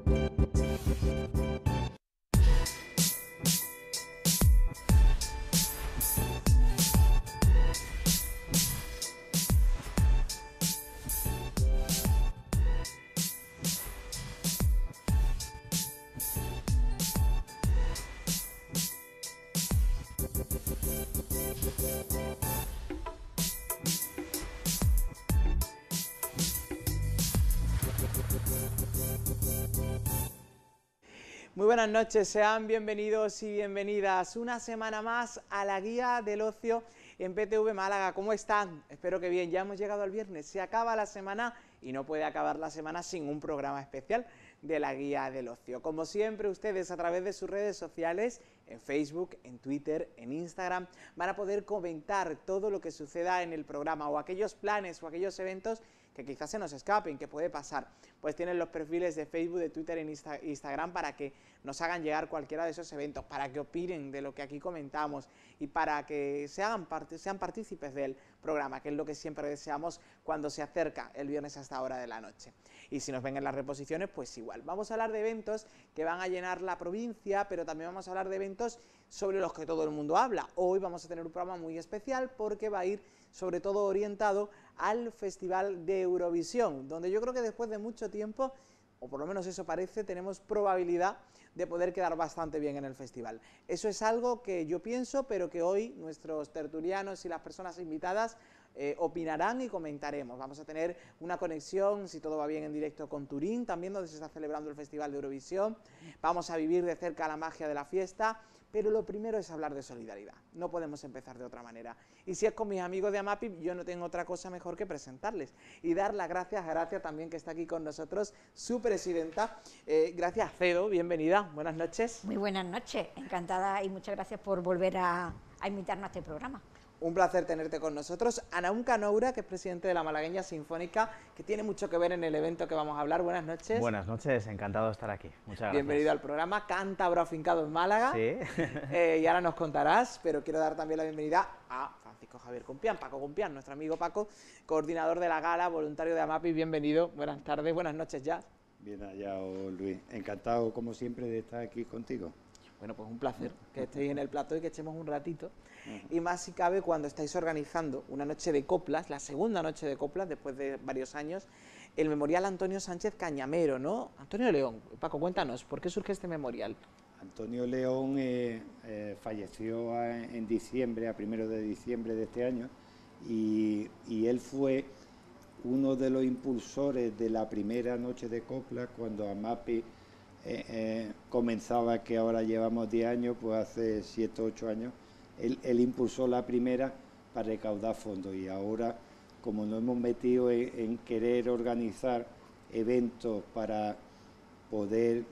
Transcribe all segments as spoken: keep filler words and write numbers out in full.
Muy buenas noches, sean bienvenidos y bienvenidas una semana más a la Guía del Ocio en P T V Málaga. ¿Cómo están? Espero que bien, ya hemos llegado al viernes, se acaba la semana y no puede acabar la semana sin un programa especial de la Guía del Ocio. Como siempre, ustedes a través de sus redes sociales, en Facebook, en Twitter, en Instagram, van a poder comentar todo lo que suceda en el programa o aquellos planes o aquellos eventos que quizás se nos escapen, que puede pasar. Pues tienen los perfiles de Facebook, de Twitter e Insta Instagram para que nos hagan llegar cualquiera de esos eventos, para que opinen de lo que aquí comentamos y para que se hagan parte, sean partícipes del programa, que es lo que siempre deseamos cuando se acerca el viernes a esta hora de la noche. Y si nos ven en las reposiciones, pues igual. Vamos a hablar de eventos que van a llenar la provincia, pero también vamos a hablar de eventos sobre los que todo el mundo habla. Hoy vamos a tener un programa muy especial porque va a ir sobre todo orientado al Festival de Eurovisión, donde yo creo que después de mucho tiempo, o por lo menos eso parece, tenemos probabilidad de poder quedar bastante bien en el festival. Eso es algo que yo pienso, pero que hoy nuestros tertulianos y las personas invitadas eh, opinarán y comentaremos. Vamos a tener una conexión, si todo va bien, en directo con Turín, también donde se está celebrando el Festival de Eurovisión. Vamos a vivir de cerca la magia de la fiesta, pero lo primero es hablar de solidaridad, no podemos empezar de otra manera. Y si es con mis amigos de AMAPI, yo no tengo otra cosa mejor que presentarles y dar las gracias a Gracia también, que está aquí con nosotros, su presidenta. Eh, gracias, Cedo, bienvenida, buenas noches. Muy buenas noches, encantada y muchas gracias por volver a, a invitarnos a este programa. Un placer tenerte con nosotros. Anaún Canoura, que es presidente de la Malagueña Sinfónica, que tiene mucho que ver en el evento que vamos a hablar. Buenas noches. Buenas noches, encantado de estar aquí. Muchas gracias. Bienvenido al programa, cántabro afincado en Málaga. Sí. eh, y ahora nos contarás, pero quiero dar también la bienvenida a Francisco Javier Compián, Paco Compián, nuestro amigo Paco, coordinador de la gala, voluntario de AMAPI. Bienvenido, buenas tardes, buenas noches ya. Bien hallado, Luis. Encantado, como siempre, de estar aquí contigo. Bueno, pues un placer que estéis en el plató y que echemos un ratito. Uh-huh. Y más si cabe cuando estáis organizando una noche de coplas, la segunda noche de coplas después de varios años, el Memorial Antonio Sánchez Cañamero, ¿no? Antonio León, Paco, cuéntanos, ¿por qué surge este memorial? Antonio León eh, eh, falleció a, en diciembre, a primero de diciembre de este año, y, y él fue uno de los impulsores de la primera noche de coplas cuando AMAPI Eh, eh, comenzaba, que ahora llevamos diez años, pues hace siete o ocho años, él, él impulsó la primera para recaudar fondos y ahora, como nos hemos metido en, en querer organizar eventos para poder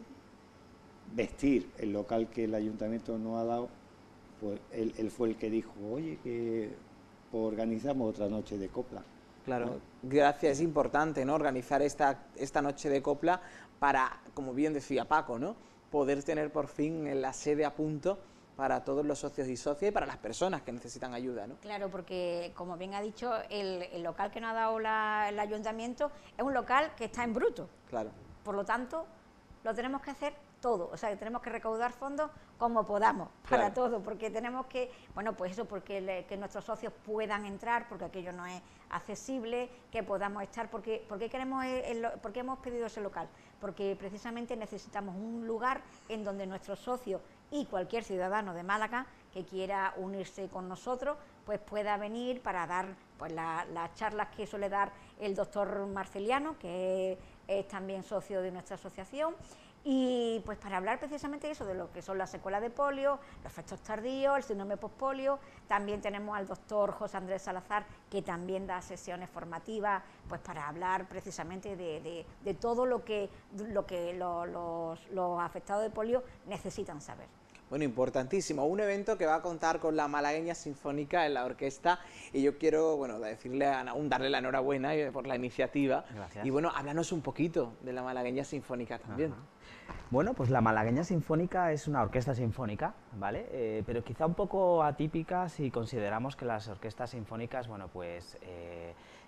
vestir el local que el ayuntamiento nos ha dado, pues él, él fue el que dijo, oye, que pues organizamos otra noche de copla. Claro, ¿no? Gracias, es importante, ¿no?, organizar esta, esta noche de copla para, como bien decía Paco, ¿no?, poder tener por fin la sede a punto para todos los socios y socias y para las personas que necesitan ayuda, ¿no? Claro, porque como bien ha dicho, el, el local que nos ha dado la, el ayuntamiento es un local que está en bruto. Claro. Por lo tanto, lo tenemos que hacer todo, o sea, que tenemos que recaudar fondos como podamos, para claro. todo, porque tenemos que, bueno, pues eso, porque le, que nuestros socios puedan entrar, porque aquello no es accesible, que podamos estar, porque, porque queremos, el, el, porque hemos pedido ese local, porque precisamente necesitamos un lugar en donde nuestros socios y cualquier ciudadano de Málaga que quiera unirse con nosotros, pues pueda venir para dar pues la, las charlas que suele dar el doctor Marceliano, que es, es también socio de nuestra asociación, y pues para hablar precisamente de eso, de lo que son las secuelas de polio, los efectos tardíos, el síndrome postpolio. También tenemos al doctor José Andrés Salazar, que también da sesiones formativas, pues para hablar precisamente de, de, de todo lo que, lo que lo, los, los afectados de polio necesitan saber. Bueno, importantísimo, un evento que va a contar con la Malagueña Sinfónica en la orquesta, y yo quiero, bueno, decirle a Anaún, darle la enhorabuena por la iniciativa. Gracias. Y bueno, háblanos un poquito de la Malagueña Sinfónica también. Ajá. Bueno, pues la Malagueña Sinfónica es una orquesta sinfónica, ¿vale? Eh, pero quizá un poco atípica si consideramos que las orquestas sinfónicas, bueno, pues eh,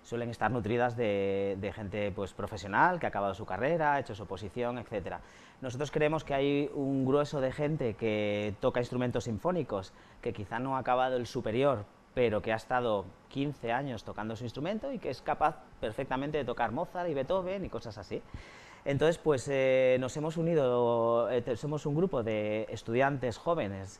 suelen estar nutridas de, de gente pues, profesional, que ha acabado su carrera, ha hecho su oposición, etcétera. Nosotros creemos que hay un grueso de gente que toca instrumentos sinfónicos, que quizá no ha acabado el superior, pero que ha estado quince años tocando su instrumento y que es capaz perfectamente de tocar Mozart y Beethoven y cosas así. Entonces, pues eh, nos hemos unido, eh, somos un grupo de estudiantes jóvenes,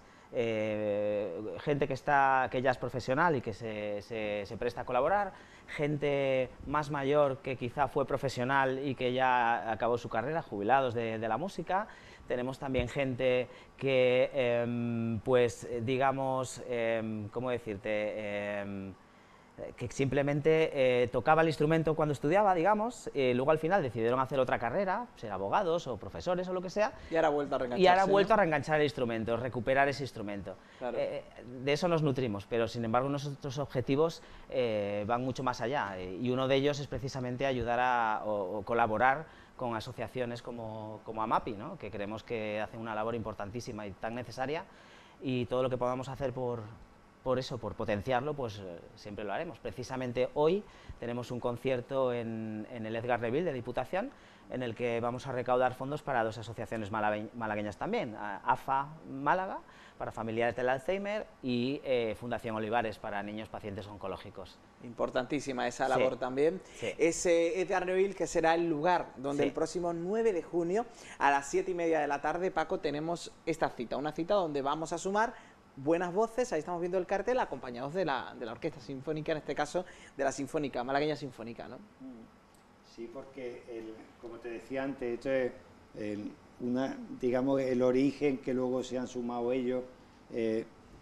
eh, gente que, está, que ya es profesional y que se, se, se presta a colaborar, gente más mayor que quizá fue profesional y que ya acabó su carrera, jubilados de, de la música. Tenemos también gente que, eh, pues, digamos, eh, ¿cómo decirte?, eh, que simplemente eh, tocaba el instrumento cuando estudiaba, digamos, y luego al final decidieron hacer otra carrera, ser abogados o profesores o lo que sea. Y ahora ha vuelto a reengancharse. Y ahora ha vuelto ¿no? a reenganchar el instrumento, recuperar ese instrumento. Claro. Eh, de eso nos nutrimos, pero sin embargo nuestros objetivos eh, van mucho más allá, y uno de ellos es precisamente ayudar a, o, o colaborar con asociaciones como, como AMAPI, ¿no? Que creemos que hacen una labor importantísima y tan necesaria, y todo lo que podamos hacer por... por eso, por potenciarlo, pues eh, siempre lo haremos. Precisamente hoy tenemos un concierto en, en el Edgar Neville de Diputación, en el que vamos a recaudar fondos para dos asociaciones malagueñas también, AFA Málaga, para familiares del Alzheimer, y eh, Fundación Olivares, para niños pacientes oncológicos. Importantísima esa labor sí, también. Sí. Ese Edgar Neville, que será el lugar donde sí. el próximo nueve de junio, a las siete y media de la tarde, Paco, tenemos esta cita, una cita donde vamos a sumar buenas voces, ahí estamos viendo el cartel, acompañados de la, de la Orquesta Sinfónica, en este caso de la Sinfónica, Malagueña Sinfónica, ¿no? Sí, porque, el, como te decía antes, esto es el, una, digamos, el origen que luego se han sumado ellos, eh,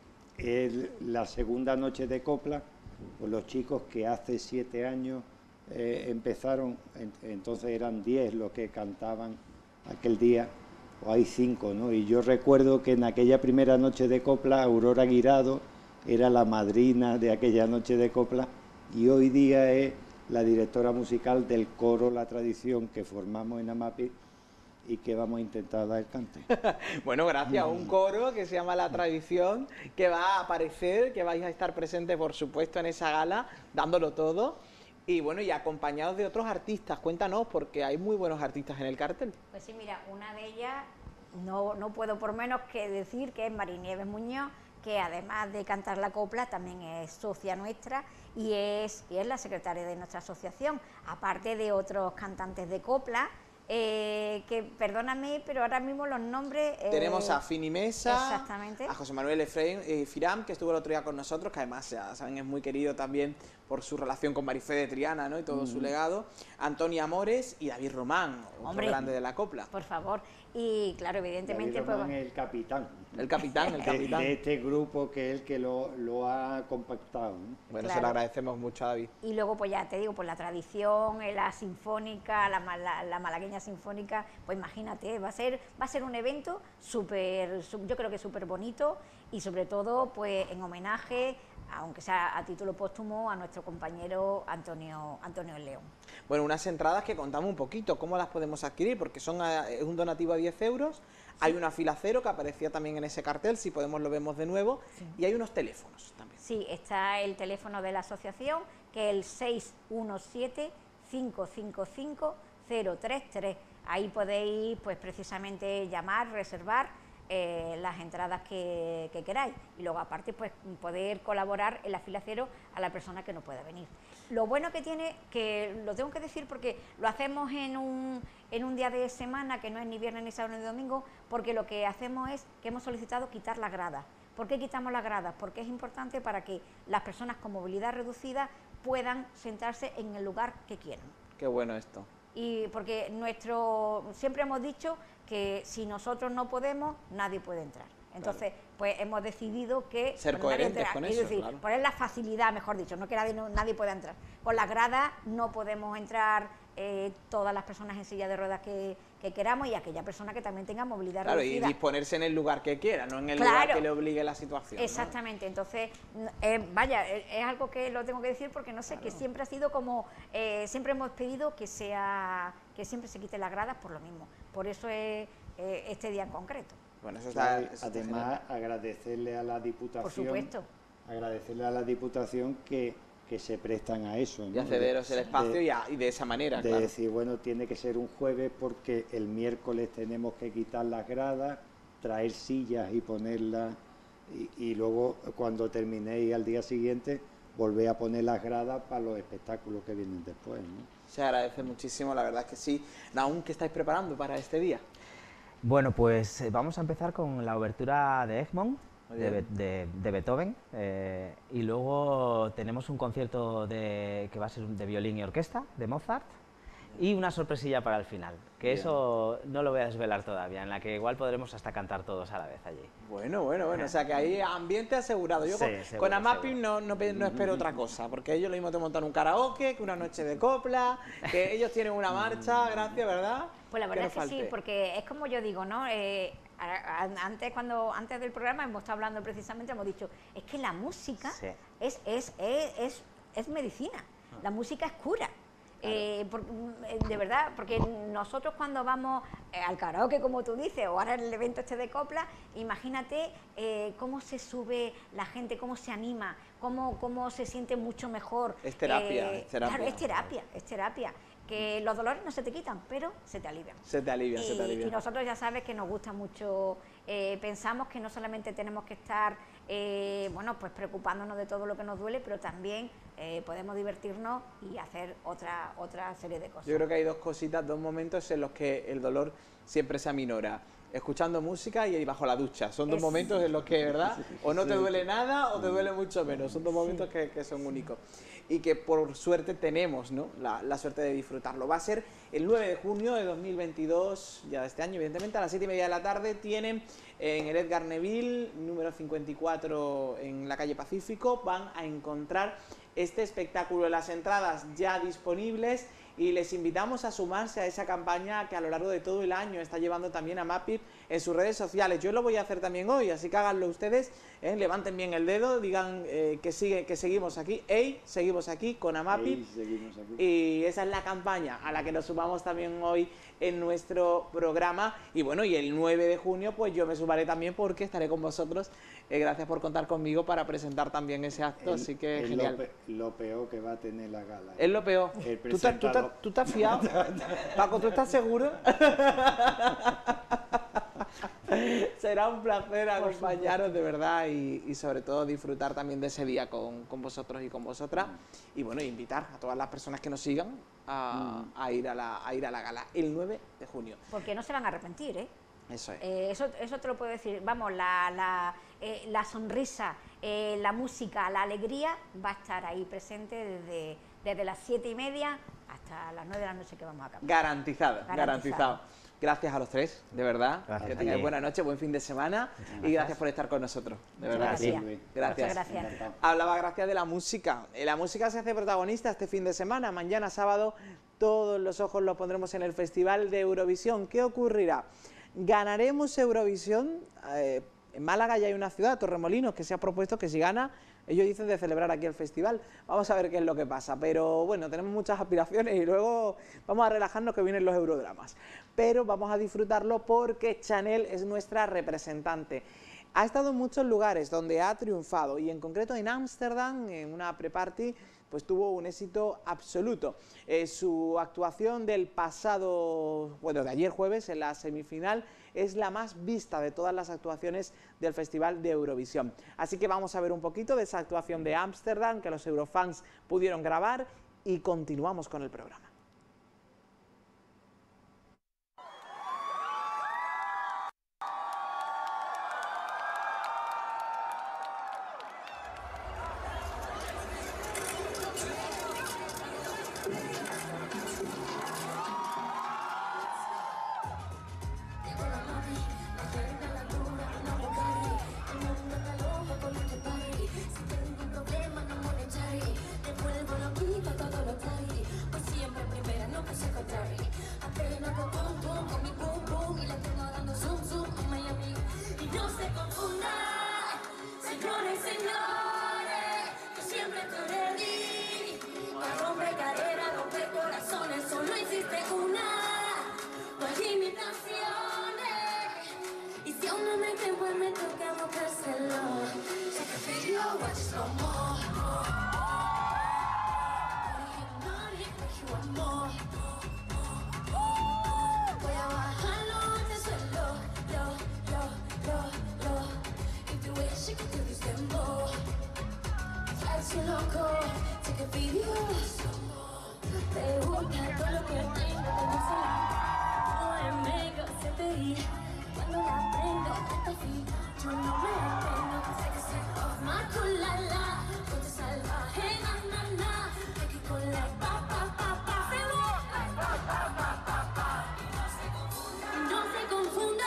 el, la segunda noche de copla, pues los chicos que hace siete años eh, empezaron, en, entonces eran diez los que cantaban aquel día, o hay cinco, ¿no? Y yo recuerdo que en aquella primera noche de copla, Aurora Guirado era la madrina de aquella noche de copla, y hoy día es la directora musical del coro La Tradición que formamos en AMAPI y que vamos a intentar dar el cante. Bueno, gracias a un coro que se llama La Tradición, que va a aparecer, que vais a estar presentes, por supuesto, en esa gala, dándolo todo. Y bueno, y acompañados de otros artistas, cuéntanos, porque hay muy buenos artistas en el cartel. Pues sí, mira, una de ellas, no, no puedo por menos que decir que es Marinieves Muñoz, que además de cantar la copla, también es socia nuestra y es, y es la secretaria de nuestra asociación, aparte de otros cantantes de copla, eh, que, perdóname, pero ahora mismo los nombres... Eh, Tenemos a Fini Mesa, exactamente, a José Manuel Efraín, eh, Firam, que estuvo el otro día con nosotros, que además, ya saben, es muy querido también por su relación con Marifé de Triana, ¿no? Y todo mm. su legado, Antonia Amores y David Román, otro Hombre, grande de la copla. Por favor, y claro, evidentemente... David Román pues, es el capitán. El capitán, el capitán. De, de este grupo que es el que lo, lo ha compactado, ¿no? Bueno, claro. Se lo agradecemos mucho a David. Y luego, pues ya te digo, pues la tradición, la sinfónica, la, la, la malagueña sinfónica, pues imagínate, va a ser, va a ser un evento súper, yo creo que súper bonito y sobre todo, pues en homenaje, aunque sea a título póstumo, a nuestro compañero Antonio, Antonio León. Bueno, unas entradas que contamos un poquito, ¿cómo las podemos adquirir? Porque son a, es un donativo a diez euros, sí. Hay una fila cero que aparecía también en ese cartel, si podemos lo vemos de nuevo, sí. Y hay unos teléfonos también. Sí, está el teléfono de la asociación, que es el seis uno siete, cinco cinco cinco, cero tres tres. Ahí podéis, pues precisamente llamar, reservar eh, las entradas que, que queráis, y luego aparte pues poder colaborar en la fila cero a la persona que no pueda venir. Lo bueno que tiene, que lo tengo que decir porque lo hacemos en un, en un día de semana que no es ni viernes ni sábado ni domingo, porque lo que hacemos es que hemos solicitado quitar las gradas. ¿Por qué quitamos las gradas? Porque es importante para que las personas con movilidad reducida puedan sentarse en el lugar que quieran. Qué bueno esto. Y porque nuestro, siempre hemos dicho que si nosotros no podemos, nadie puede entrar. Entonces, claro, pues hemos decidido que... Ser bueno, coherentes con es eso, decir, claro. Poner la facilidad, mejor dicho, no que nadie, no, nadie pueda entrar. Con las gradas no podemos entrar eh, todas las personas en silla de ruedas que, que queramos, y aquella persona que también tenga movilidad claro, reducida. Y disponerse en el lugar que quiera, no en el claro, lugar que le obligue la situación. Exactamente, ¿no? Entonces, eh, vaya, es algo que lo tengo que decir porque no sé, claro, que siempre ha sido como, eh, siempre hemos pedido que sea, que siempre se quiten las gradas por lo mismo. Por eso es eh, este día en concreto. Bueno, eso está, sí, eso además, está agradecerle a la Diputación, por supuesto, agradecerle a la Diputación que, que se prestan a eso, ¿no? Y a cederos el espacio de, y, a, y de esa manera, de claro. decir, bueno, tiene que ser un jueves porque el miércoles tenemos que quitar las gradas, traer sillas y ponerlas, y, y luego cuando terminéis al día siguiente volver a poner las gradas para los espectáculos que vienen después, ¿no? Se agradece muchísimo, la verdad es que sí. ¿Aún qué estáis preparando para este día? Bueno, pues eh, vamos a empezar con la obertura de Egmont, de, de, de Beethoven, eh, y luego tenemos un concierto de, que va a ser de violín y orquesta, de Mozart, y una sorpresilla para el final, que Bien. Eso no lo voy a desvelar todavía, en la que igual podremos hasta cantar todos a la vez allí. Bueno, bueno, bueno, o sea que ahí ambiente asegurado. Yo sí, con, seguro, con Amapim no, no, no espero otra cosa, porque ellos lo mismo te montan un karaoke, que una noche de copla, que ellos tienen una marcha, gracias, ¿verdad? Pues la verdad es que falte. Sí, porque es como yo digo, ¿no? Eh, antes, cuando, antes del programa hemos estado hablando precisamente, hemos dicho, es que la música sí. es, es, es, es, es medicina, la música es cura. Eh, por, de verdad, porque nosotros cuando vamos eh, al karaoke, como tú dices, o ahora en el evento este de copla, imagínate eh, cómo se sube la gente, cómo se anima, cómo, cómo se siente mucho mejor. Es terapia, eh, es terapia. Claro, es terapia, es terapia. Que los dolores no se te quitan, pero se te alivian. Se te alivian, y, se te alivian. Y nosotros ya sabes que nos gusta mucho, eh, pensamos que no solamente tenemos que estar, eh, bueno, pues preocupándonos de todo lo que nos duele, pero también eh, podemos divertirnos y hacer otra, otra serie de cosas. Yo creo que hay dos cositas, dos momentos en los que el dolor siempre se aminora. Escuchando música y ahí bajo la ducha. Son dos es... momentos en los que, ¿verdad? O no te duele nada o te duele mucho menos. Son dos momentos sí. que, que son únicos. Y que por suerte tenemos, ¿no? La, la suerte de disfrutarlo. Va a ser el nueve de junio de dos mil veintidós, ya de este año, evidentemente, a las siete y media de la tarde. Tienen en el Edgar Neville, número cincuenta y cuatro, en la calle Pacífico, van a encontrar este espectáculo. Las entradas ya disponibles. Y les invitamos a sumarse a esa campaña que a lo largo de todo el año está llevando también Amapim en sus redes sociales. Yo lo voy a hacer también hoy, así que háganlo ustedes, ¿eh? Levanten bien el dedo, digan eh, que, sigue, que seguimos aquí, ¡Ey! Seguimos aquí con Amapim. Seguimos aquí. Y esa es la campaña a la que nos sumamos también hoy en nuestro programa. Y bueno, y el nueve de junio pues yo me sumaré también porque estaré con vosotros. Eh, gracias por contar conmigo para presentar también ese acto, el, así que es genial. Lo, pe lo peor que va a tener la gala. Es lo peor. ¿Tú te, tú, te, ¿Tú te has fiado? Paco, ¿tú estás seguro? Será un placer acompañaros de verdad y, y sobre todo disfrutar también de ese día con, con vosotros y con vosotras. Y bueno, invitar a todas las personas que nos sigan a, a, ir, a, la, a ir a la gala el nueve de junio. Porque no se van a arrepentir, ¿eh? Eso es. Eh, eso, eso te lo puedo decir. Vamos, la, la, eh, la sonrisa, eh, la música, la alegría va a estar ahí presente desde, desde las siete y media hasta las nueve de la noche que vamos a acabar. Garantizado, garantizado. garantizado. Gracias a los tres, de verdad. Gracias. Que tengáis buena noche, buen fin de semana y gracias por estar con nosotros. De verdad. Gracias. Sí. Gracias. Muchas gracias. Hablaba gracias de la música. La música se hace protagonista este fin de semana. Mañana sábado todos los ojos los pondremos en el Festival de Eurovisión. ¿Qué ocurrirá? ¿Ganaremos Eurovisión? Eh, en Málaga ya hay una ciudad, Torremolinos, que se ha propuesto que si gana, ellos dicen de celebrar aquí el festival. Vamos a ver qué es lo que pasa, pero bueno, tenemos muchas aspiraciones y luego vamos a relajarnos que vienen los eurodramas. Pero vamos a disfrutarlo porque Chanel es nuestra representante. Ha estado en muchos lugares donde ha triunfado y en concreto en Ámsterdam, en una pre-party, pues tuvo un éxito absoluto. Eh, su actuación del pasado, bueno, de ayer jueves en la semifinal es la más vista de todas las actuaciones del Festival de Eurovisión. Así que vamos a ver un poquito de esa actuación de Ámsterdam que los eurofans pudieron grabar y continuamos con el programa. Voy a bajarlo de suelo, lo, lo, lo, lo. If the way she can do this demo, drives you loco. Take a video, te gusta todo lo que tengo, te gusta la O M G, se te ríe. Cuando la prendo, hasta fin, yo no me detengo. Take a sip of my cool la la, ponte salvaje, na na na. Aquí con la pa pa pa pa, se va, pa pa pa pa pa. No se confunda,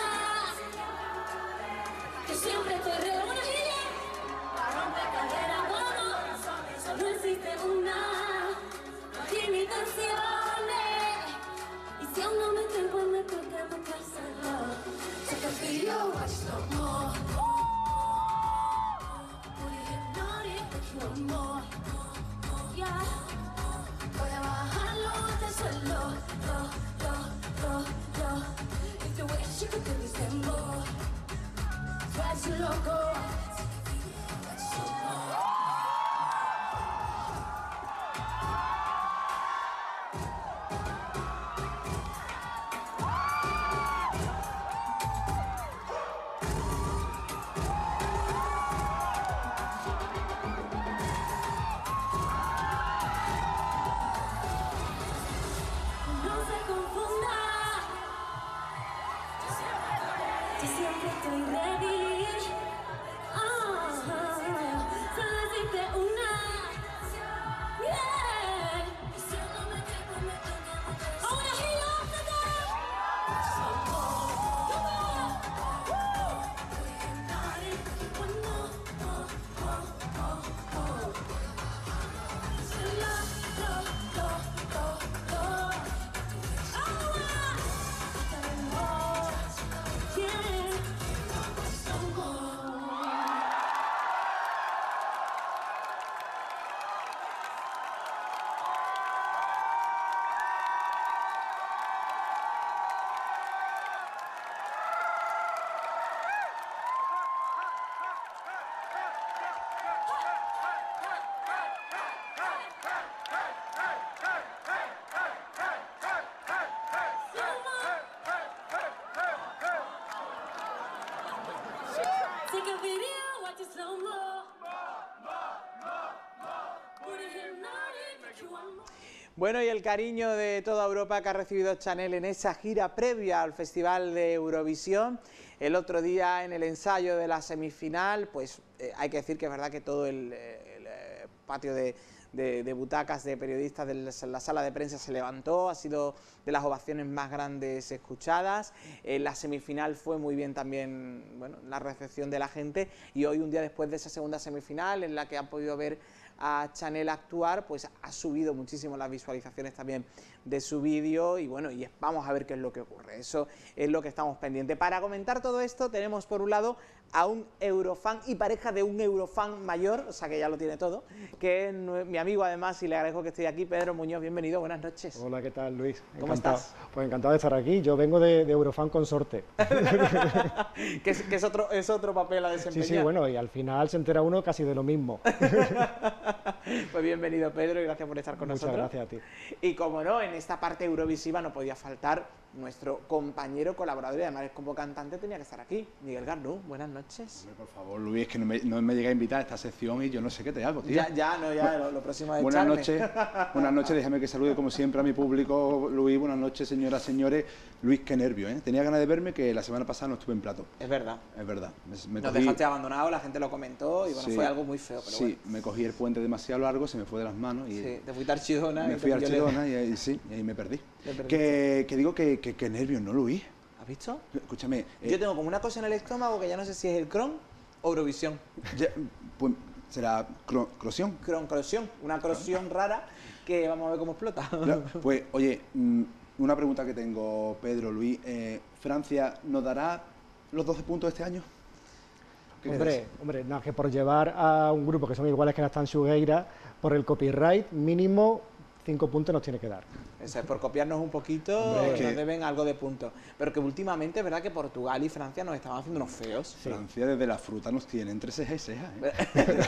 que siempre te reúne para romper cadera, bueno, solo existe una, no hay imitaciones, y si aún no me tengo, me toca tocárselo. Take a video, watch slow mo. Booty hypnotic, make you want more, yeah. Voy a bajarlo hasta el suelo, lo, lo, lo, lo. If the way she could do this demo, drives you loco. No se confunda, yo siempre estoy ready. Ah, solo existe una, yeah. Y si no me quedo, me toca tocárselo. I wanna hear you off the top. Come on. Booty hypnotic, one more, more, more, more, more. Lo, lo, lo, lo, lo. Oh, ah. More, yeah. Some more. Take a video, watch it slow mo. Booty hypnotic, make you want more. Bueno, y el cariño de toda Europa que ha recibido Chanel en esa gira previa al Festival de Eurovisión. El otro día en el ensayo de la semifinal, pues eh, hay que decir que es verdad que todo el, el, eh, patio de, de, de butacas de periodistas de la sala de prensa se levantó, ha sido de las ovaciones más grandes escuchadas. En la semifinal fue muy bien también, bueno, la recepción de la gente, y hoy, un día después de esa segunda semifinal en la que han podido ver a Chanel actuar, pues ha subido muchísimo las visualizaciones también de su vídeo, y bueno, y vamos a ver qué es lo que ocurre. Eso es lo que estamos pendientes. Para comentar todo esto tenemos por un lado a un eurofan y pareja de un eurofan mayor, o sea que ya lo tiene todo, que es mi amigo además, y le agradezco que esté aquí. Pedro Muñoz, bienvenido, buenas noches. Hola, ¿qué tal, Luis? ¿Cómo Encantado. estás? Pues encantado de estar aquí. Yo vengo de, de Eurofan Consorte. que es, que es, otro, es otro papel a desempeñar. Sí, sí, bueno, y al final se entera uno casi de lo mismo. Pues bienvenido, Pedro, y gracias por estar con Muchas nosotros. gracias a ti. Y como no, en esta parte eurovisiva no podía faltar nuestro compañero, colaborador, y además es como cantante, tenía que estar aquí, Miguel Gardú. Buenas noches. Hombre, por favor, Luis, que no me, no me llega a invitar a esta sección y yo no sé qué te hago, tío. Ya, ya, no, ya, lo, lo próximo es Buenas echarme. noches, buenas noches, déjame que salude como siempre a mi público, Luis. Buenas noches, señoras, señores. Luis, qué nervio, ¿eh? Tenía ganas de verme, que la semana pasada no estuve en plato. Es verdad. Es verdad. Me, me Nos cogí- dejaste abandonado, la gente lo comentó, y bueno, Sí, fue algo muy feo, pero sí, bueno. me cogí el puente demasiado largo, se me fue de las manos y Sí, te fuiste a Archidona. y me te fui a pilló lejos. Archidona y, ahí sí, y ahí me perdí. Te perdiste. Que, que digo que, que, que nervios, ¿no, Luis? ¿Has visto? Escúchame. eh, Yo tengo como una cosa en el estómago que ya no sé si es el Crohn o Eurovisión. ya- pues será cro- crosión. Crohn, crosión, una crosión rara que vamos a ver cómo explota. Claro, pues, oye, mm, una pregunta que tengo, Pedro, Luis. eh, ¿Francia nos dará los doce puntos este año? ¿Qué Hombre, crees? hombre, nada, que por llevar a un grupo que son iguales que la Stanxugueira, por el copyright mínimo cinco puntos nos tiene que dar. Eso es, por copiarnos un poquito, Hombre, nos que- deben algo de puntos. Pero que últimamente, ¿verdad? Que Portugal y Francia nos estaban haciendo unos feos. Francia desde la fruta nos tiene entre ceja y ceja, ¿eh?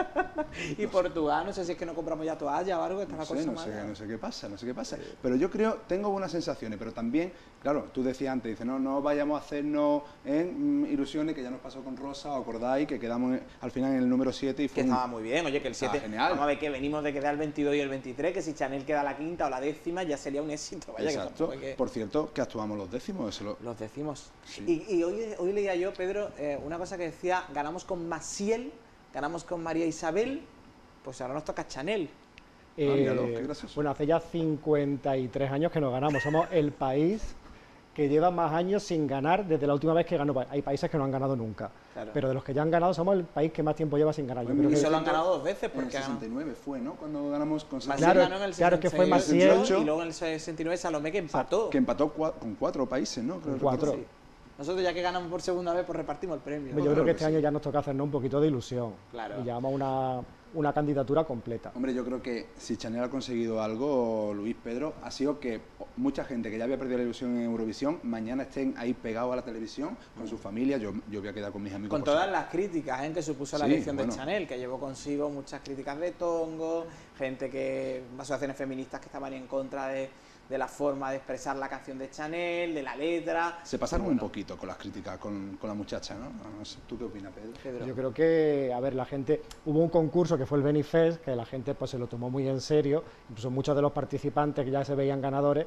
Y Portugal, no sé si es que no compramos ya toalla o algo, está No la sé, cosa no mala. sé, no sé qué pasa, no sé qué pasa. Pero yo creo, tengo buenas sensaciones, pero también, claro, tú decías antes, dices, no, no vayamos a hacernos en ilusiones, que ya nos pasó con Rosa, ¿os acordáis? Que quedamos en- al final en el número siete y Que fue un- estaba muy bien, oye, que el Estaba siete, genial. vamos a ver que venimos de quedar el veintidós y el veintitrés, que si Chanel queda la quinta o la décima ya sería un éxito, vaya que Exacto. tampoco hay que- Por cierto, que actuamos los décimos, eso lo... Los decimos. Sí. Y, y hoy, hoy leía yo, Pedro, eh, una cosa que decía, ganamos con Maciel, ganamos con María Isabel, pues ahora nos toca Chanel. Eh, míralo, qué gracioso. bueno, hace ya cincuenta y tres años que nos ganamos. Somos el país que lleva más años sin ganar desde la última vez que ganó. Hay países que no han ganado nunca. Claro. Pero de los que ya han ganado, somos el país que más tiempo lleva sin ganar. Yo Pues creo Y que- solo han ganado dos veces, En el porque han- sesenta y nueve fue, ¿no? Cuando ganamos con Maciel Claro, ganó en el claro que fue sesenta y ocho, Maciel. y luego en el sesenta y nueve Salomé, que empató. que empató cua- con cuatro países, ¿no? Creo Con cuatro. recordar. Sí. Nosotros ya que ganamos por segunda vez, pues repartimos el premio. Yo creo claro que que este sí. año ya nos toca hacernos un poquito de ilusión. Claro. Y llevamos una, una candidatura completa. Hombre, yo creo que si Chanel ha conseguido algo, Luis, Pedro, ha sido que mucha gente que ya había perdido la ilusión en Eurovisión, mañana estén ahí pegados a la televisión con su familia. Yo, yo voy a quedar con mis amigos. Con por todas si- las críticas ¿eh? que supuso la Sí, elección bueno. de Chanel, que llevó consigo muchas críticas de tongo, gente que, asociaciones feministas que estaban en contra de, de la forma de expresar la canción de Chanel, de la letra. Se pasaron Y bueno, un poquito con las críticas con, con la muchacha, ¿no? No sé, ¿tú qué opinas, Pedro? Pedro. Yo creo que, a ver, la gente, hubo un concurso que fue el Benifest, que la gente pues se lo tomó muy en serio, incluso muchos de los participantes que ya se veían ganadores,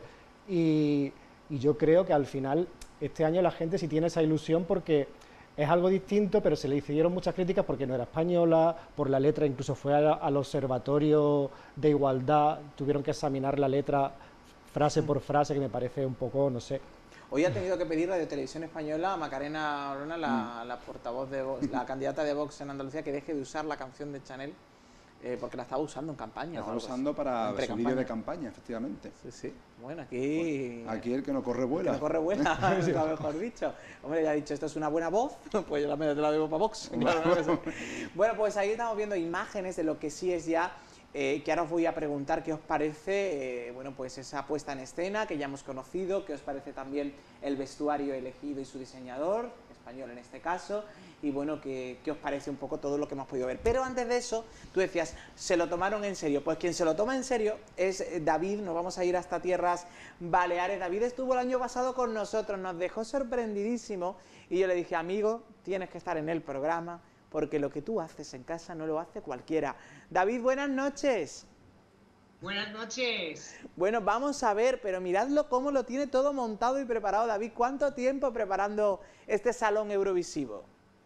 y, y yo creo que al final, este año la gente sí tiene esa ilusión porque es algo distinto, pero se le hicieron muchas críticas porque no era española, por la letra, incluso fue a- al Observatorio de Igualdad, tuvieron que examinar la letra frase por frase, que me parece un poco, no sé. Hoy ha tenido que pedir Radio Televisión Española a Macarena Olona, la, la portavoz de Vox, la candidata de Vox en Andalucía, que deje de usar la canción de Chanel, eh, porque la estaba usando en campaña. La o está algo así. usando para Entre su vídeo de campaña. campaña, efectivamente. Sí, sí. Bueno, aquí... Aquí el que no corre Que vuela. no corre buena, nunca mejor dicho. Hombre, ya ha dicho, esto es una buena voz, pues yo la medio te la debo para Vox. Claro, ¿no? Eso. Bueno, pues ahí estamos viendo imágenes de lo que sí es ya, eh, que ahora os voy a preguntar qué os parece, eh, bueno, pues esa puesta en escena que ya hemos conocido, qué os parece también el vestuario elegido y su diseñador, español en este caso, y bueno, qué, qué os parece un poco todo lo que hemos podido ver. Pero antes de eso, tú decías, se lo tomaron en serio. Pues quien se lo toma en serio es eh, David, nos vamos a ir hasta tierras Baleares. David estuvo el año pasado con nosotros, nos dejó sorprendidísimo y yo le dije, amigo, tienes que estar en el programa porque lo que tú haces en casa no lo hace cualquiera. David, buenas noches. Buenas noches. Bueno, vamos a ver, pero miradlo cómo lo tiene todo montado y preparado. David, ¿cuánto tiempo preparando este salón eurovisivo?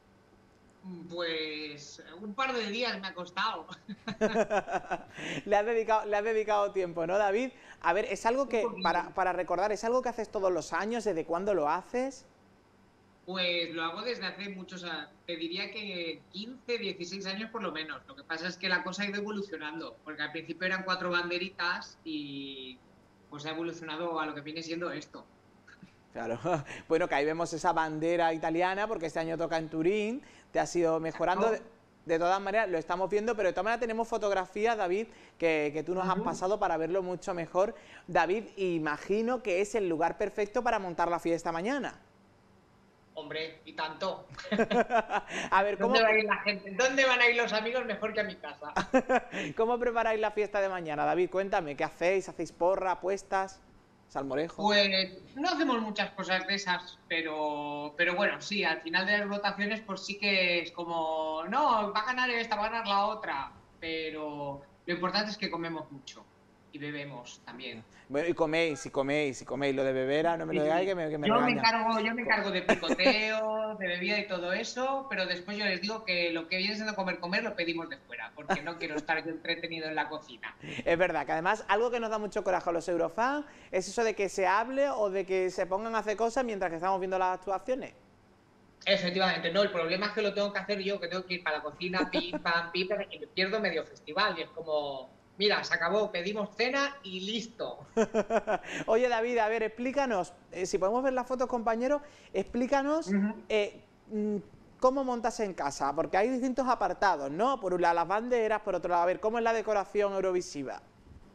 Pues un par de días me ha costado. le, has dedicado, le has dedicado tiempo, ¿no, David? A ver, es algo que, para, para recordar, ¿es algo que haces todos los años? ¿Desde cuándo lo haces? Pues lo hago desde hace muchos años, te diría que quince, dieciséis años por lo menos. Lo que pasa es que la cosa ha ido evolucionando, porque al principio eran cuatro banderitas y pues ha evolucionado a lo que viene siendo esto. Claro, bueno, que ahí vemos esa bandera italiana, porque este año toca en Turín, te has ido mejorando. De, de todas maneras, lo estamos viendo, pero de todas maneras tenemos fotografías, David, que, que tú nos has pasado para verlo mucho mejor. David, imagino que es el lugar perfecto para montar la fiesta mañana. Hombre, y tanto. A ver, ¿cómo, ¿Dónde va a ir la gente? ¿Dónde van a ir los amigos mejor que a mi casa? ¿cómo preparáis la fiesta de mañana, David? Cuéntame, ¿qué hacéis? ¿Hacéis porra, apuestas, salmorejo? Pues no hacemos muchas cosas de esas, pero, pero bueno, sí, al final de las votaciones pues sí que es como, no, va a ganar esta, va a ganar la otra, pero lo importante es que comemos mucho y bebemos también. Bueno, y coméis, y coméis, y coméis. Lo de bebera, no me lo Sí, digáis que me, que me yo, me regaña. encargo, yo me encargo de picoteo, de bebida y todo eso, pero después yo les digo que lo que viene siendo comer, comer lo pedimos de fuera, porque no quiero estar yo entretenido en la cocina. Es verdad, que además algo que nos da mucho coraje a los eurofans es eso de que se hable o de que se pongan a hacer cosas mientras que estamos viendo las actuaciones. Efectivamente, no, el problema es que lo tengo que hacer yo, que tengo que ir para la cocina, pim, pam, pim, pam, y me pierdo medio festival, y es como, mira, se acabó, pedimos cena y listo. Oye, David, a ver, explícanos, eh, si podemos ver las fotos, compañeros, explícanos Ujú. eh, mm, cómo montas en casa, porque hay distintos apartados, ¿no? Por un lado las banderas, por otro lado, a ver, ¿cómo es la decoración eurovisiva?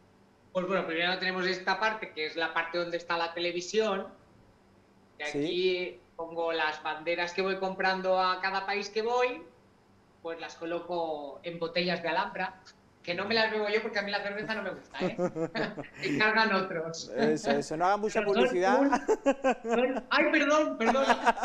Pues bueno, primero tenemos esta parte, que es la parte donde está la televisión. Y Sí. aquí pongo las banderas que voy comprando a cada país que voy, pues las coloco en botellas de Alhambra, que no me las bebo yo porque a mí la cerveza no me gusta, ¿eh? Se cargan otros. Eso, eso, no hagan mucha Pero son publicidad. un- son- Ay, perdón, perdón.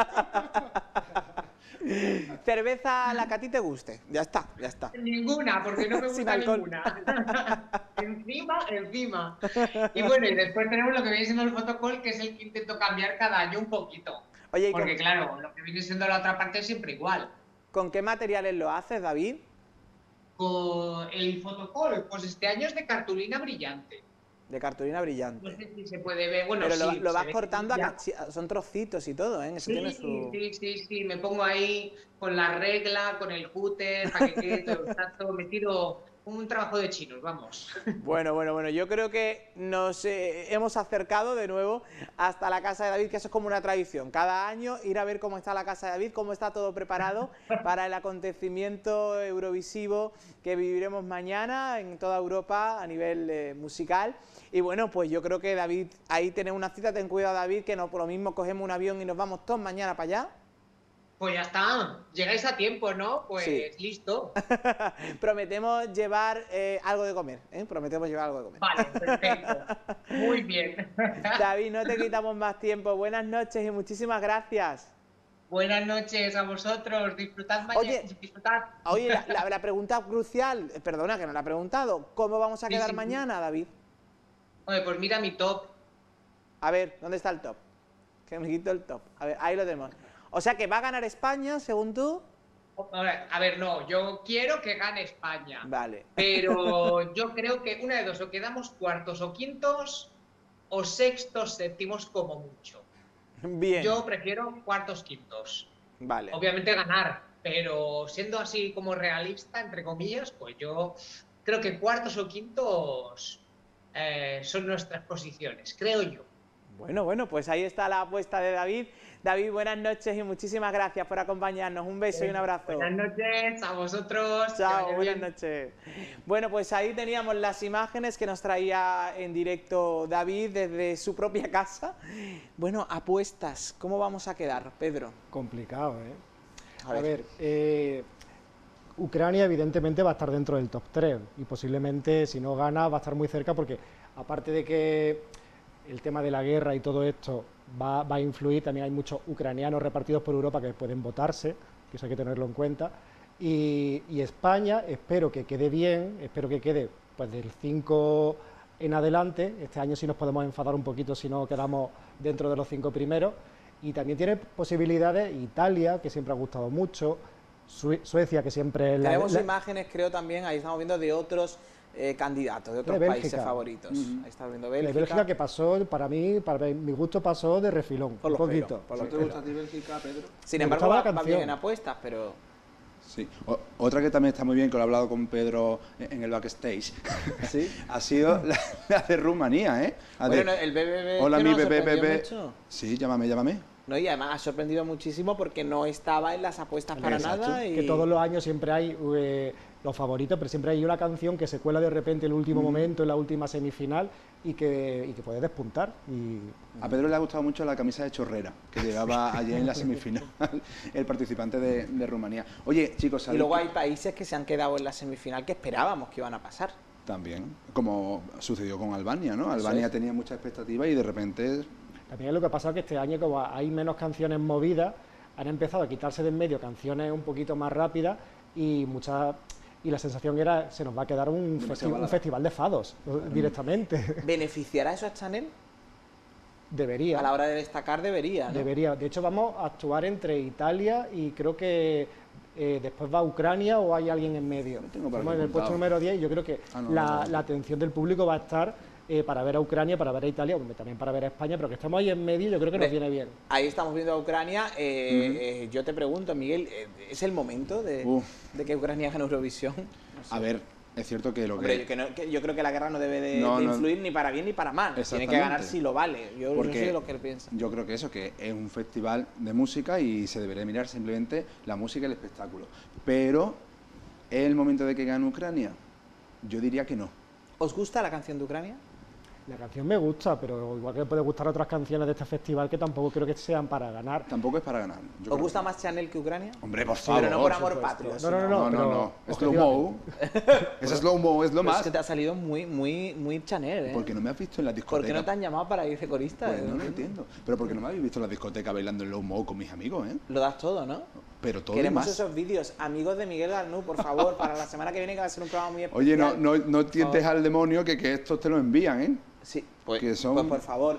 Cerveza la que a ti te guste. Ya está, ya está. Ninguna, porque no me Sin gusta alcohol. ninguna. encima, encima. Y bueno, y después tenemos lo que viene siendo el fotocall, que es el que intento cambiar cada año un poquito. Oye, ¿y Porque con, claro, lo que viene siendo la otra parte es siempre igual. con qué materiales lo haces, David? Con el fotocall, pues este año es de cartulina brillante. De cartulina No brillante. sé si se puede ver, bueno, Pero lo, sí, lo se vas ve cortando a ya. cachi- son trocitos y todo, ¿eh? Eso Sí, tiene su... sí, sí, sí, me pongo ahí con la regla, con el cúter, para que quede todo exacto, me tiro un trabajo de chinos, vamos. Bueno, bueno, bueno, yo creo que nos eh, hemos acercado de nuevo hasta la casa de David, que eso es como una tradición. Cada año ir a ver cómo está la casa de David, cómo está todo preparado para el acontecimiento eurovisivo que viviremos mañana en toda Europa a nivel eh, musical. Y bueno, pues yo creo que David, ahí tenés una cita, ten cuidado David, que no por lo mismo cogemos un avión y nos vamos todos mañana para allá. Pues ya está, llegáis a tiempo, ¿no? Pues Sí. listo. Prometemos llevar eh, algo de comer, ¿eh? Prometemos llevar algo de comer. Vale, perfecto. Muy bien. David, no te quitamos más tiempo. Buenas noches y muchísimas gracias. Buenas noches a vosotros, disfrutad mañana. Oye, disfrutad. Oye, la, la- la pregunta crucial, eh, perdona que no la he preguntado, ¿cómo vamos a Sí, quedar sí, sí. mañana, David? Oye, pues mira mi top. A ver, ¿dónde está el top? Que me quito el top. A ver, ahí lo tenemos. O sea que va a ganar España, según tú. A ver, a ver, no, yo quiero que gane España. Vale. Pero yo creo que una de dos, o quedamos cuartos o quintos, o sextos, séptimos como mucho. Bien. Yo prefiero cuartos, quintos. Vale. Obviamente ganar, pero siendo así como realista, entre comillas, pues yo creo que cuartos o quintos eh, son nuestras posiciones, creo yo. Bueno, bueno, pues ahí está la apuesta de David. David, buenas noches y muchísimas gracias por acompañarnos. Un beso y un abrazo. Buenas noches a vosotros. que Chao, vaya buenas bien. noches. Bueno, pues ahí teníamos las imágenes que nos traía en directo David desde su propia casa. Bueno, apuestas, ¿cómo vamos a quedar, Pedro? Complicado, ¿eh? A A ver. ver, eh, Ucrania evidentemente va a estar dentro del top tres y posiblemente si no gana va a estar muy cerca porque aparte de que el tema de la guerra y todo esto va, va a influir, también hay muchos ucranianos repartidos por Europa que pueden votarse, que eso hay que tenerlo en cuenta, y, y España espero que quede bien, espero que quede pues del cinco en adelante, este año sí nos podemos enfadar un poquito si no quedamos dentro de los cinco primeros, y también tiene posibilidades Italia, que siempre ha gustado mucho, Sue- Suecia, que siempre es la- Tenemos la- imágenes, creo también, ahí estamos viendo de otros eh, candidatos, de otros De países Bélgica. favoritos. Ujú. Ahí estamos viendo la Bélgica. Bélgica que pasó, para mí, para mi gusto pasó de refilón, Por un los pelos, poquito. por ¿No los te pelos. gusta a ti Bélgica, Pedro? Sin Me embargo, gustaba va, la va bien canción. en apuestas, pero... Sí. O- otra que también está muy bien, que lo he hablado con Pedro en el backstage, ¿Sí? ha sido la, la de Rumanía, ¿eh? La de, Bueno, el B B B Hola, que mi nos bebé, sorprendió bebé. mucho. Sí, llámame, llámame. No, y además ha sorprendido muchísimo porque no estaba en las apuestas para Exacto. nada. Y... Que todos los años siempre hay eh, los favoritos, pero siempre hay una canción que se cuela de repente en el último momento, en la última semifinal, y que, y que puede despuntar. Y A Pedro le ha gustado mucho la camisa de chorrera que llevaba ayer en la semifinal el participante de, de Rumanía. Oye, chicos, Y ¿sabéis luego qué? hay países que se han quedado en la semifinal que esperábamos que iban a pasar. También, como sucedió con Albania, ¿no? Eso Albania es. tenía mucha expectativa y de repente... también lo que ha pasado es que este año, como hay menos canciones movidas, han empezado a quitarse de en medio canciones un poquito más rápidas y muchas y la sensación era se nos va a quedar un, Demasiado festi- un balada. festival de fados directamente. ¿Beneficiará eso a Chanel? Debería. A la hora de destacar debería, ¿no? Debería. De hecho, vamos a actuar entre Italia y creo que eh, después va Ucrania o hay alguien en medio. Lo tengo por Estamos aquí en el puesto apuntado. número diez y yo creo que Ah, no, la, no, no. la atención del público va a estar eh, para ver a Ucrania, para ver a Italia, hombre, también para ver a España, pero que estamos ahí en medio yo creo que nos Ve- viene bien. Ahí estamos viendo a Ucrania. eh, eh, yo te pregunto, Miguel, eh, ¿es el momento de, Uf. de que Ucrania gane Eurovisión? No sé. A ver, es cierto que lo Hombre, que... yo, que no- que yo creo que la guerra no debe de, No, de no. influir ni para bien ni para mal. Tiene que Exactamente. ganar si lo vale. Yo, yo Porque soy de lo que él piensa. yo creo que eso, que es un festival de música y se debería mirar simplemente la música y el espectáculo. Pero, ¿es el momento de que gane Ucrania? Yo diría que no. ¿Os gusta la canción de Ucrania? La canción me gusta, pero igual que me puede gustar otras canciones de este festival que tampoco creo que sean para ganar. Tampoco es para ganar. Yo ¿Os creo gusta que- más Chanel que Ucrania? Hombre, por Sí, favor. pero no por amor supuesto. patrio. No, sino- no, no, No, no, pero no. Slow mo. Ese slow mo es lo Pero más. es que te ha salido muy, muy, muy Chanel, ¿eh? Porque no me has visto en la ¿Por discoteca. qué no te han llamado para ir de corista? Pues Eh, no lo entiendo. Pero porque no me habéis visto en la discoteca bailando el low mo con mis amigos, ¿eh? Lo das todo, ¿no? Pero todo y Queremos más. esos vídeos. Amigos de Miguel Arnú, por favor, para la semana que viene, que va a ser un programa muy especial. Oye, no, no, no tientes favor. al demonio que, que estos te lo envían, ¿eh? Sí, pues, que son- pues por favor.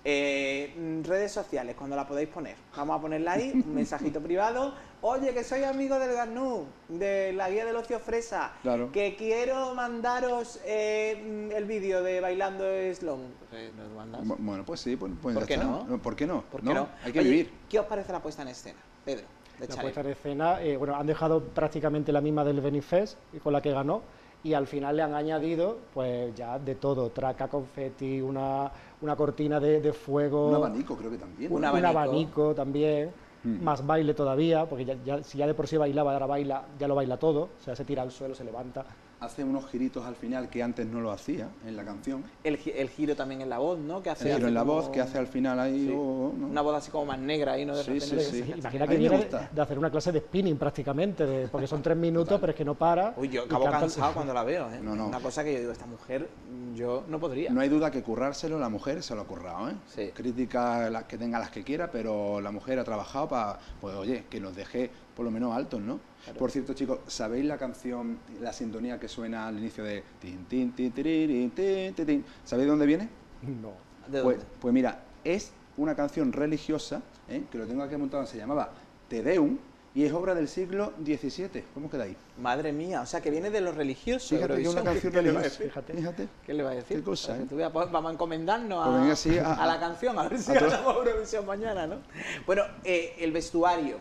Eh, mm, redes sociales, cuando la podáis poner. Vamos a ponerla ahí, un mensajito privado. Oye, que soy amigo del Garnú, de la guía del ocio fresa. Claro. Que quiero mandaros eh, mm, el vídeo de Bailando Slow. Eh, ¿nos mandas? Bu- Bueno, pues sí, pues, pues ¿Por ya qué está. no? ¿Por qué no? ¿Por qué no, no? hay que Oye, vivir. ¿qué os parece la puesta en escena, Pedro? De La Chanel? puesta en escena, eh, bueno, han dejado prácticamente la misma del Benifest, con la que ganó, y al final le han añadido, pues ya de todo, traca, confeti, una, una cortina de, de fuego, Un abanico creo que también. ¿no? Un un abanico. abanico también, Mm. más baile todavía, porque ya, ya- si ya de por sí bailaba, ahora baila, ya lo baila todo, o sea, se tira al suelo, se levanta. Hace unos giritos al final que antes no lo hacía en la canción. El, gi- el giro también en la voz, ¿no? Que hace, El giro hace en la como- voz que hace al final ahí. Sí. oh, ¿no? Una voz así como más negra ahí, ¿no? De Sí, repente sí, se- sí. Imagina A que mí me viene gusta. de, de hacer una clase de spinning prácticamente, de- porque son tres minutos, pero es que no para. Uy, yo y acabo canta- cansado cuando la veo, ¿eh? No, no. Una cosa que yo digo, esta mujer, yo no podría. No hay duda que currárselo la mujer se lo ha currado, ¿eh? Sí. Crítica las que tenga las que quiera, pero la mujer ha trabajado para, pues oye, que nos deje por lo menos altos, ¿no? Por cierto, chicos, ¿sabéis la canción, la sintonía que suena al inicio de tin, tin, tin, tiririn, tin, tin, tin? ¿Sabéis de dónde viene? No. ¿De Pues, dónde? pues mira, es una canción religiosa, ¿eh? Que lo tengo aquí apuntado, se llamaba Te Deum, y es obra del siglo diecisiete. ¿Cómo quedáis? Madre mía, o sea, que viene de los religiosos. Fíjate que es una Eurovisión. canción ¿Qué le va a religiosa. decir? Fíjate. Fíjate. ¿Qué le va a decir? Qué cosa, Para que ¿eh? tú veas, pues, vamos a encomendarnos Pues a, venga, sí, a- a la canción, a ver si a to- ganamos Eurovisión mañana, ¿no? Bueno, eh, el vestuario.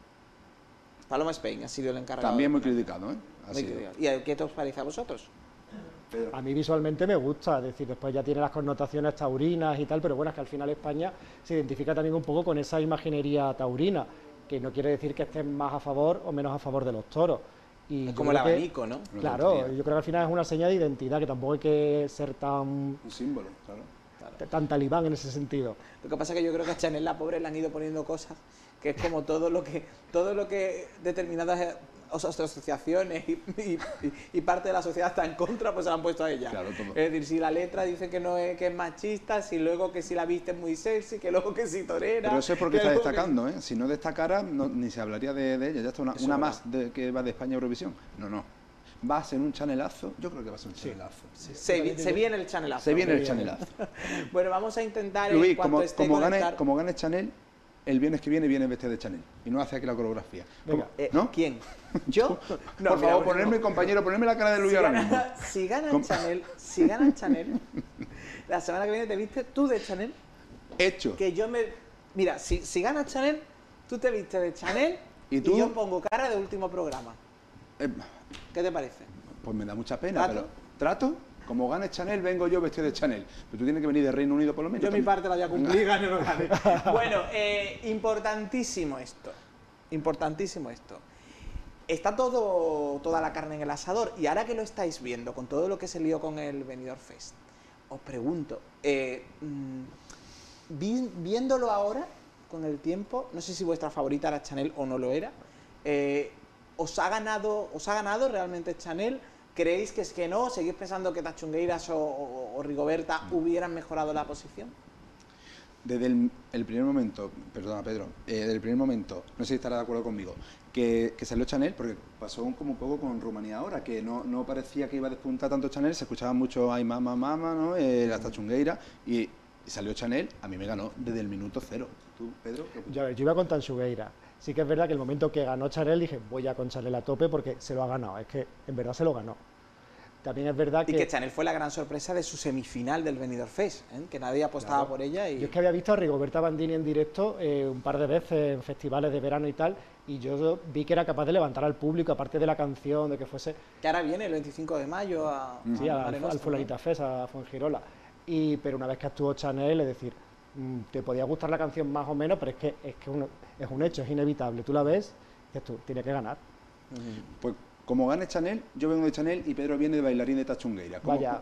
Paloma Spain ha sido el encargado. También muy criticado, ¿eh? Ha Muy sido. criticado. ¿Y a- qué te os parece a vosotros? Pedro. A mí visualmente me gusta, es decir, después ya tiene las connotaciones taurinas y tal, pero bueno, es que al final España se identifica también un poco con esa imaginería taurina, que no quiere decir que estén más a favor o menos a favor de los toros. Y Es yo como el creo que- abanico, ¿no? Una Claro, tontería. yo creo que al final es una señal de identidad, que tampoco hay que ser tan, Un símbolo, claro. tan talibán en ese sentido. Lo que pasa es que yo creo que a Chanel la pobre le han ido poniendo cosas que es como todo lo que todo lo que determinadas eh, os- asociaciones y, y- y parte de la sociedad está en contra, pues se la han puesto a ella. Claro, todo. Es decir, si la letra dice que no es que es machista, si luego que si la viste es muy sexy, que luego que si torera. Pero eso es porque que está luego que- destacando, ¿eh? Si no destacara, no- ni se hablaría de, de ella. Ya está una, Eso una es más de, que va de España a Eurovisión. No, no. Va a ser un chanelazo. Yo creo que va a ser un chanelazo. Se, vi- se viene el chanelazo. Se viene el chanelazo. Bueno, vamos a intentar en Luis, cuanto como, esté como, gane, conectar- como gane Chanel, el viernes que viene viene vestido de Chanel. Y no hace aquí la coreografía. Venga. ¿Cómo? Eh, ¿No? ¿Quién? ¿Yo? No, Por mira, favor, bueno, ponerme, no. compañero, ponerme la cara de Luis Si ahora gana, mismo. si gana ¿Cómo? Chanel, si gana Chanel, la semana que viene te viste tú de Chanel, Hecho. que yo me... Mira, si, si gana Chanel, tú te viste de Chanel ¿Y y, tú? yo pongo cara de último programa. Eh, ¿Qué te parece? pues me da mucha pena, ¿Trato? pero... ¿Trato? Como gane Chanel, vengo yo vestido de Chanel. Pero tú tienes que venir de Reino Unido por lo menos. Yo mi también. parte la voy a cumplir, gane o no gane. Bueno, eh, importantísimo esto. Importantísimo esto. Está todo, toda la carne en el asador y ahora que lo estáis viendo, con todo lo que se lió con el Benidorm Fest, os pregunto, eh, mm, vi- viéndolo ahora, con el tiempo, no sé si vuestra favorita era Chanel o no lo era, eh, ¿os ha ganado, os ha ganado realmente Chanel? ¿Creéis que es que no? ¿Seguís pensando que Tachungueiras o, o- o Rigoberta hubieran mejorado la posición? Desde el, el primer momento, perdona Pedro, eh, desde el primer momento, no sé si estará de acuerdo conmigo, que, que salió Chanel, porque pasó un, como un poco con Rumanía ahora, que no, no parecía que iba a despuntar tanto Chanel, se escuchaba mucho ay mamá, mamá, ¿no? Eh, la Tachungueira, y, y salió Chanel, a mí me ganó desde el minuto cero. ¿Tú, Pedro? ¿Qué opinas? Yo, yo iba con Tanchugueira. Sí que es verdad que el momento que ganó Chanel dije, voy a con Chanel a tope porque se lo ha ganado. Es que en verdad se lo ganó. También es verdad Y que... que Chanel fue la gran sorpresa de su semifinal del Benidorm Fest, ¿eh? Que nadie apostaba Claro. por ella y... Yo es que había visto a Rigoberta Bandini en directo eh, un par de veces en festivales de verano y tal, y yo vi que era capaz de levantar al público, aparte de la canción, de que fuese que ahora viene el veinticinco de mayo a, sí, a al, Mare al Nostrum, Fulanita Fest, a Fuengirola. Y, pero una vez que actuó Chanel, es decir, mm, te podía gustar la canción más o menos, pero es que es, que uno- es un hecho, es inevitable. Tú la ves, y dices tú, tiene que ganar. ¿no? Ujú. Pues como gane Chanel, yo vengo de Chanel y Pedro viene de bailarín de Tachungueira. ¿Cómo? Vaya.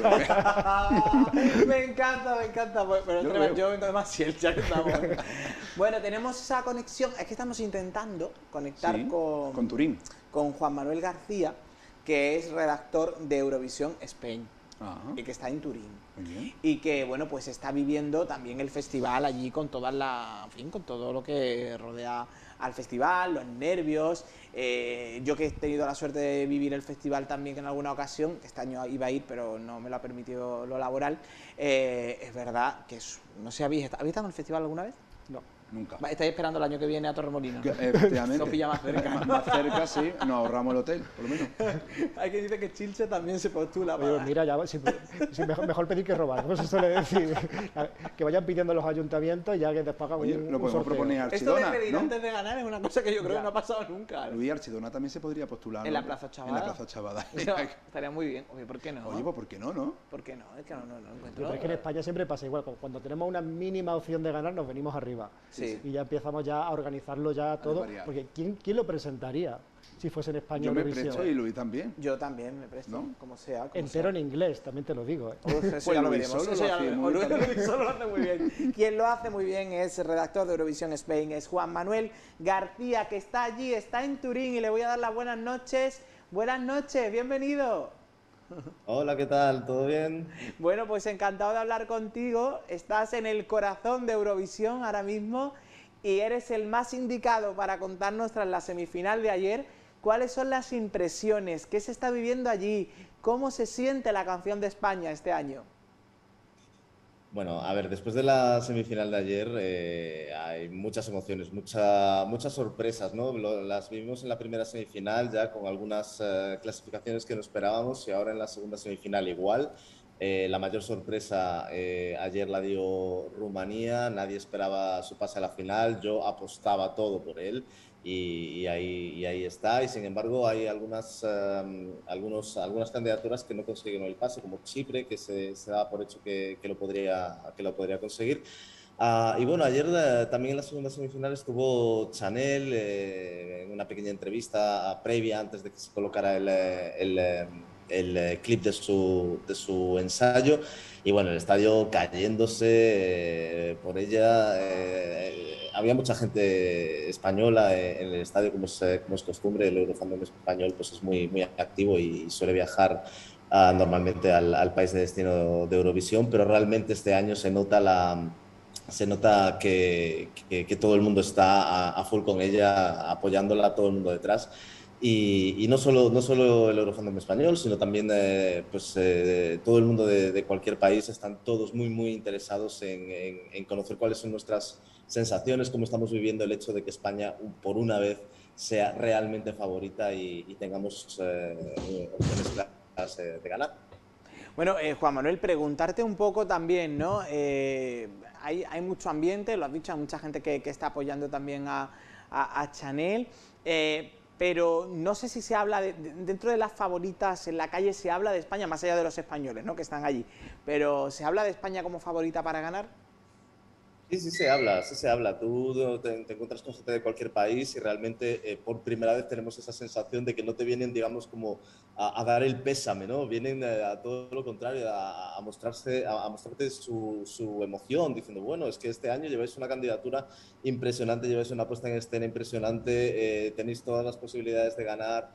Me encanta, me encanta. Pues, pero Yo yo, lo veo. yo vengo de Maciel, ya que estamos. Bueno, tenemos esa conexión. Es que estamos intentando conectar Sí, con, con Turín. con Juan Manuel García, que es redactor de Eurovisión Spain Ajá, y que está en Turín. muy bien. Y que, bueno, pues está viviendo también el festival allí con toda la, en fin, con todo lo que rodea al festival, los nervios. Eh, yo que he tenido la suerte de vivir el festival también en alguna ocasión, que este año iba a ir, pero no me lo ha permitido lo laboral, eh, es verdad que, es, no sé, ¿habéis estado, ¿habéis estado en el festival alguna vez? No. Nunca. Va, estáis esperando el año que viene a Torremolinos, Que, ¿no? Efectivamente. Os pilla más cerca. Más, más cerca, sí. Nos ahorramos el hotel, por lo menos. Hay que dice que Chilche también se postula Oye, para... pues mira, ya, si- si mejor, mejor pedir que robar, como se suele decir. Que vayan pidiendo los ayuntamientos ya que después hagan Oye, un, lo un podemos sorteo. proponer a Esto de Archidona, pedir ¿no? antes de ganar es una cosa que yo creo Ya. que no ha pasado nunca, ¿no? Luis Archidona también se podría postular. En ¿no? la Plaza En Chavada. la Plaza Chavada. No, estaría muy bien. Oye, ¿por qué no? Oye, pues ¿por qué no, no? ¿Por qué no? Es que no, no, no encuentro. Pero es que en España siempre pasa igual, cu- cuando tenemos una mínima opción de ganar nos venimos arriba. Sí. Y ya empezamos ya a organizarlo ya todo, variar. porque ¿quién, quién lo presentaría si fuese en España Yo me Eurovisión? presto y Luis también. Yo también me presto, ¿No? como sea. Como Entero sea. en inglés, también te lo digo. ¿eh? Uf, eso Pues ya lo Luis veremos. solo Eso lo ya hace lo veremos. muy Luis, bien. Luis solo lo hace muy bien. Quien lo hace muy bien es el redactor de Eurovisión Spain, es Juan Manuel García, que está allí, está en Turín y le voy a dar las buenas noches. Buenas noches, bienvenido. Hola, ¿qué tal? ¿Todo bien? Bueno, pues encantado de hablar contigo. Estás en el corazón de Eurovisión ahora mismo y eres el más indicado para contarnos tras la semifinal de ayer cuáles son las impresiones, qué se está viviendo allí, cómo se siente la canción de España este año. Bueno, a ver, después de la semifinal de ayer eh, hay muchas emociones, mucha, muchas sorpresas, ¿no? Lo- las vimos en la primera semifinal ya con algunas eh, clasificaciones que no esperábamos y ahora en la segunda semifinal igual. Eh, la mayor sorpresa eh, ayer la dio Rumanía, nadie esperaba su pase a la final, yo apostaba todo por él y, y ahí, y ahí está. Y sin embargo hay algunas, eh, algunos, algunas candidaturas que no consiguieron el pase, como Chipre, que se, se daba por hecho que, que, lo, podría, que lo podría conseguir. Uh, y bueno, ayer eh, también en la segunda semifinal estuvo Chanel eh, en una pequeña entrevista previa antes de que se colocara el, el, el, el clip de su, de su ensayo. Y bueno, el estadio cayéndose eh, por ella. Eh, había mucha gente española en el estadio, como es, como es costumbre. El Eurofandom español pues es muy, muy activo y suele viajar uh, normalmente al, al país de destino de Eurovisión, pero realmente este año se nota la... Se nota que, que, que todo el mundo está a, a full con ella, apoyándola, todo el mundo detrás. Y, y no, solo, no solo el Eurofandom español, sino también eh, pues, eh, todo el mundo de, de cualquier país están todos muy, muy interesados en, en, en conocer cuáles son nuestras sensaciones, cómo estamos viviendo el hecho de que España, por una vez, sea realmente favorita y, y tengamos eh, opciones claras eh, de ganar. Bueno, eh, Juan Manuel, preguntarte un poco también, ¿no? Eh, hay, hay mucho ambiente, lo has dicho, hay mucha gente que, que está apoyando también a, a, a Chanel, eh, pero no sé si se habla, de, de, dentro de las favoritas en la calle se habla de España, más allá de los españoles, ¿no?, que están allí, pero ¿se habla de España como favorita para ganar? Sí, sí se habla, sí se habla. Tú te, te encuentras con gente de cualquier país y realmente eh, por primera vez tenemos esa sensación de que no te vienen, digamos, como a, a dar el pésame, ¿no? Vienen eh, a todo lo contrario, a, a mostrarse, a, a mostrarte su, su emoción, diciendo, bueno, es que este año lleváis una candidatura impresionante, lleváis una puesta en escena impresionante, eh, tenéis todas las posibilidades de ganar.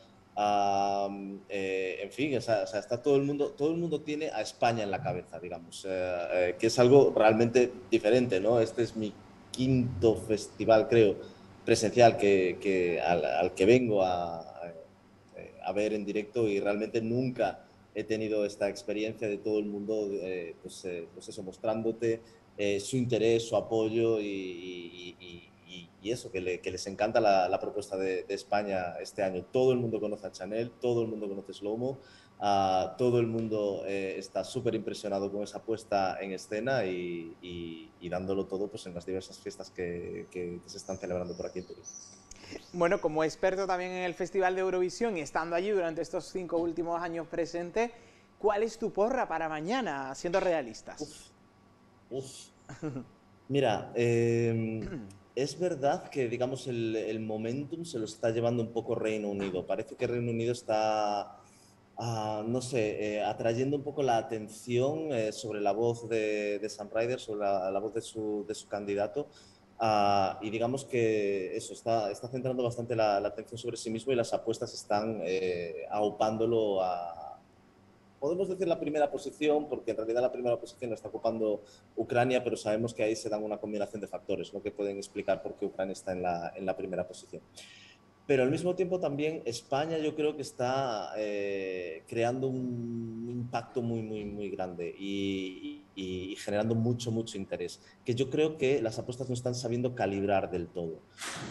Um, eh, en fin, o sea, o sea, está todo el mundo, todo el mundo tiene a España en la cabeza, digamos, eh, eh, que es algo realmente diferente, ¿no? Este es mi quinto festival, creo, presencial que, que al, al que vengo a, a, a ver en directo y realmente nunca he tenido esta experiencia de todo el mundo, eh, pues, eh, pues eso, mostrándote eh, su interés, su apoyo y, y, y Y, y eso, que, le, que les encanta la, la propuesta de, de España este año. Todo el mundo conoce a Chanel, todo el mundo conoce Slow-Mo, uh, todo el mundo eh, está súper impresionado con esa puesta en escena y, y, y dándolo todo pues, en las diversas fiestas que, que, que se están celebrando por aquí en Turín. Bueno, como experto también en el Festival de Eurovisión y estando allí durante estos cinco últimos años presente, ¿cuál es tu porra para mañana, siendo realistas? Uf, uf. Mira, eh, es verdad que, digamos, el, el momentum se lo está llevando un poco Reino Unido. Parece que Reino Unido está, uh, no sé, eh, atrayendo un poco la atención eh, sobre la voz de, de Sam Ryder, sobre la, la voz de su, de su candidato. Uh, y digamos que eso está, está centrando bastante la, la atención sobre sí mismo y las apuestas están eh, aupándolo a, podemos decir, la primera posición, porque en realidad la primera posición la está ocupando Ucrania, pero sabemos que ahí se dan una combinación de factores, ¿no?, que pueden explicar por qué Ucrania está en la, en la primera posición. Pero al mismo tiempo también España yo creo que está eh, creando un impacto muy, muy, muy grande y, y, y generando mucho, mucho interés, que yo creo que las apuestas no están sabiendo calibrar del todo.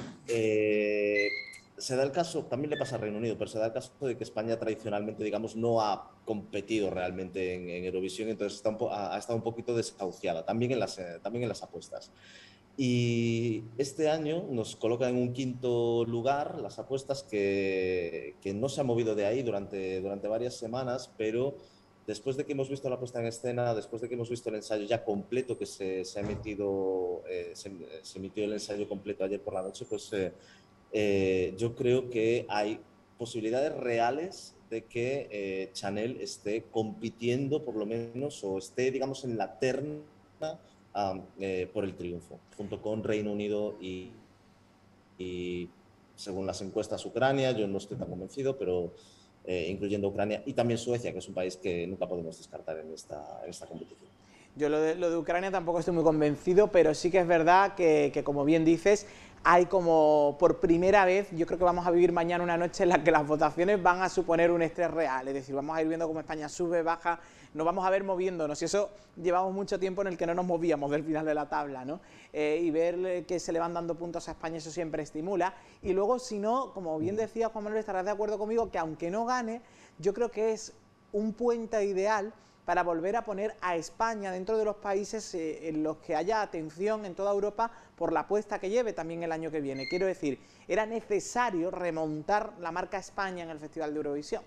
Eh, se da el caso, también le pasa a Reino Unido, pero se da el caso de que España tradicionalmente, digamos, no ha competido realmente en, en Eurovisión, entonces está un po, ha, ha estado un poquito desahuciada, también en las, eh, también en las apuestas. Y este año nos coloca en un quinto lugar las apuestas que, que no se ha movido de ahí durante, durante varias semanas, pero después de que hemos visto la puesta en escena, después de que hemos visto el ensayo ya completo que se, se ha emitido, eh, se, se emitió el ensayo completo ayer por la noche, pues eh, eh, yo creo que hay posibilidades reales de que eh, Chanel esté compitiendo por lo menos o esté, digamos, en la terna Um, eh, por el triunfo, junto con Reino Unido y, y, según las encuestas, Ucrania. Yo no estoy tan convencido, pero eh, incluyendo Ucrania y también Suecia, que es un país que nunca podemos descartar en esta, en esta competición. Yo lo de, lo de Ucrania tampoco estoy muy convencido, pero sí que es verdad que, que, como bien dices, hay como por primera vez, yo creo que vamos a vivir mañana una noche en la que las votaciones van a suponer un estrés real, es decir, vamos a ir viendo cómo España sube, baja, nos vamos a ver moviéndonos, y eso llevamos mucho tiempo en el que no nos movíamos del final de la tabla, ¿no? Eh, y ver que se le van dando puntos a España, eso siempre estimula, y luego, si no, como bien decía Juan Manuel, estarás de acuerdo conmigo, que aunque no gane, yo creo que es un puente ideal para volver a poner a España dentro de los países eh, en los que haya atención en toda Europa por la apuesta que lleve también el año que viene. Quiero decir, era necesario remontar la marca España en el Festival de Eurovisión.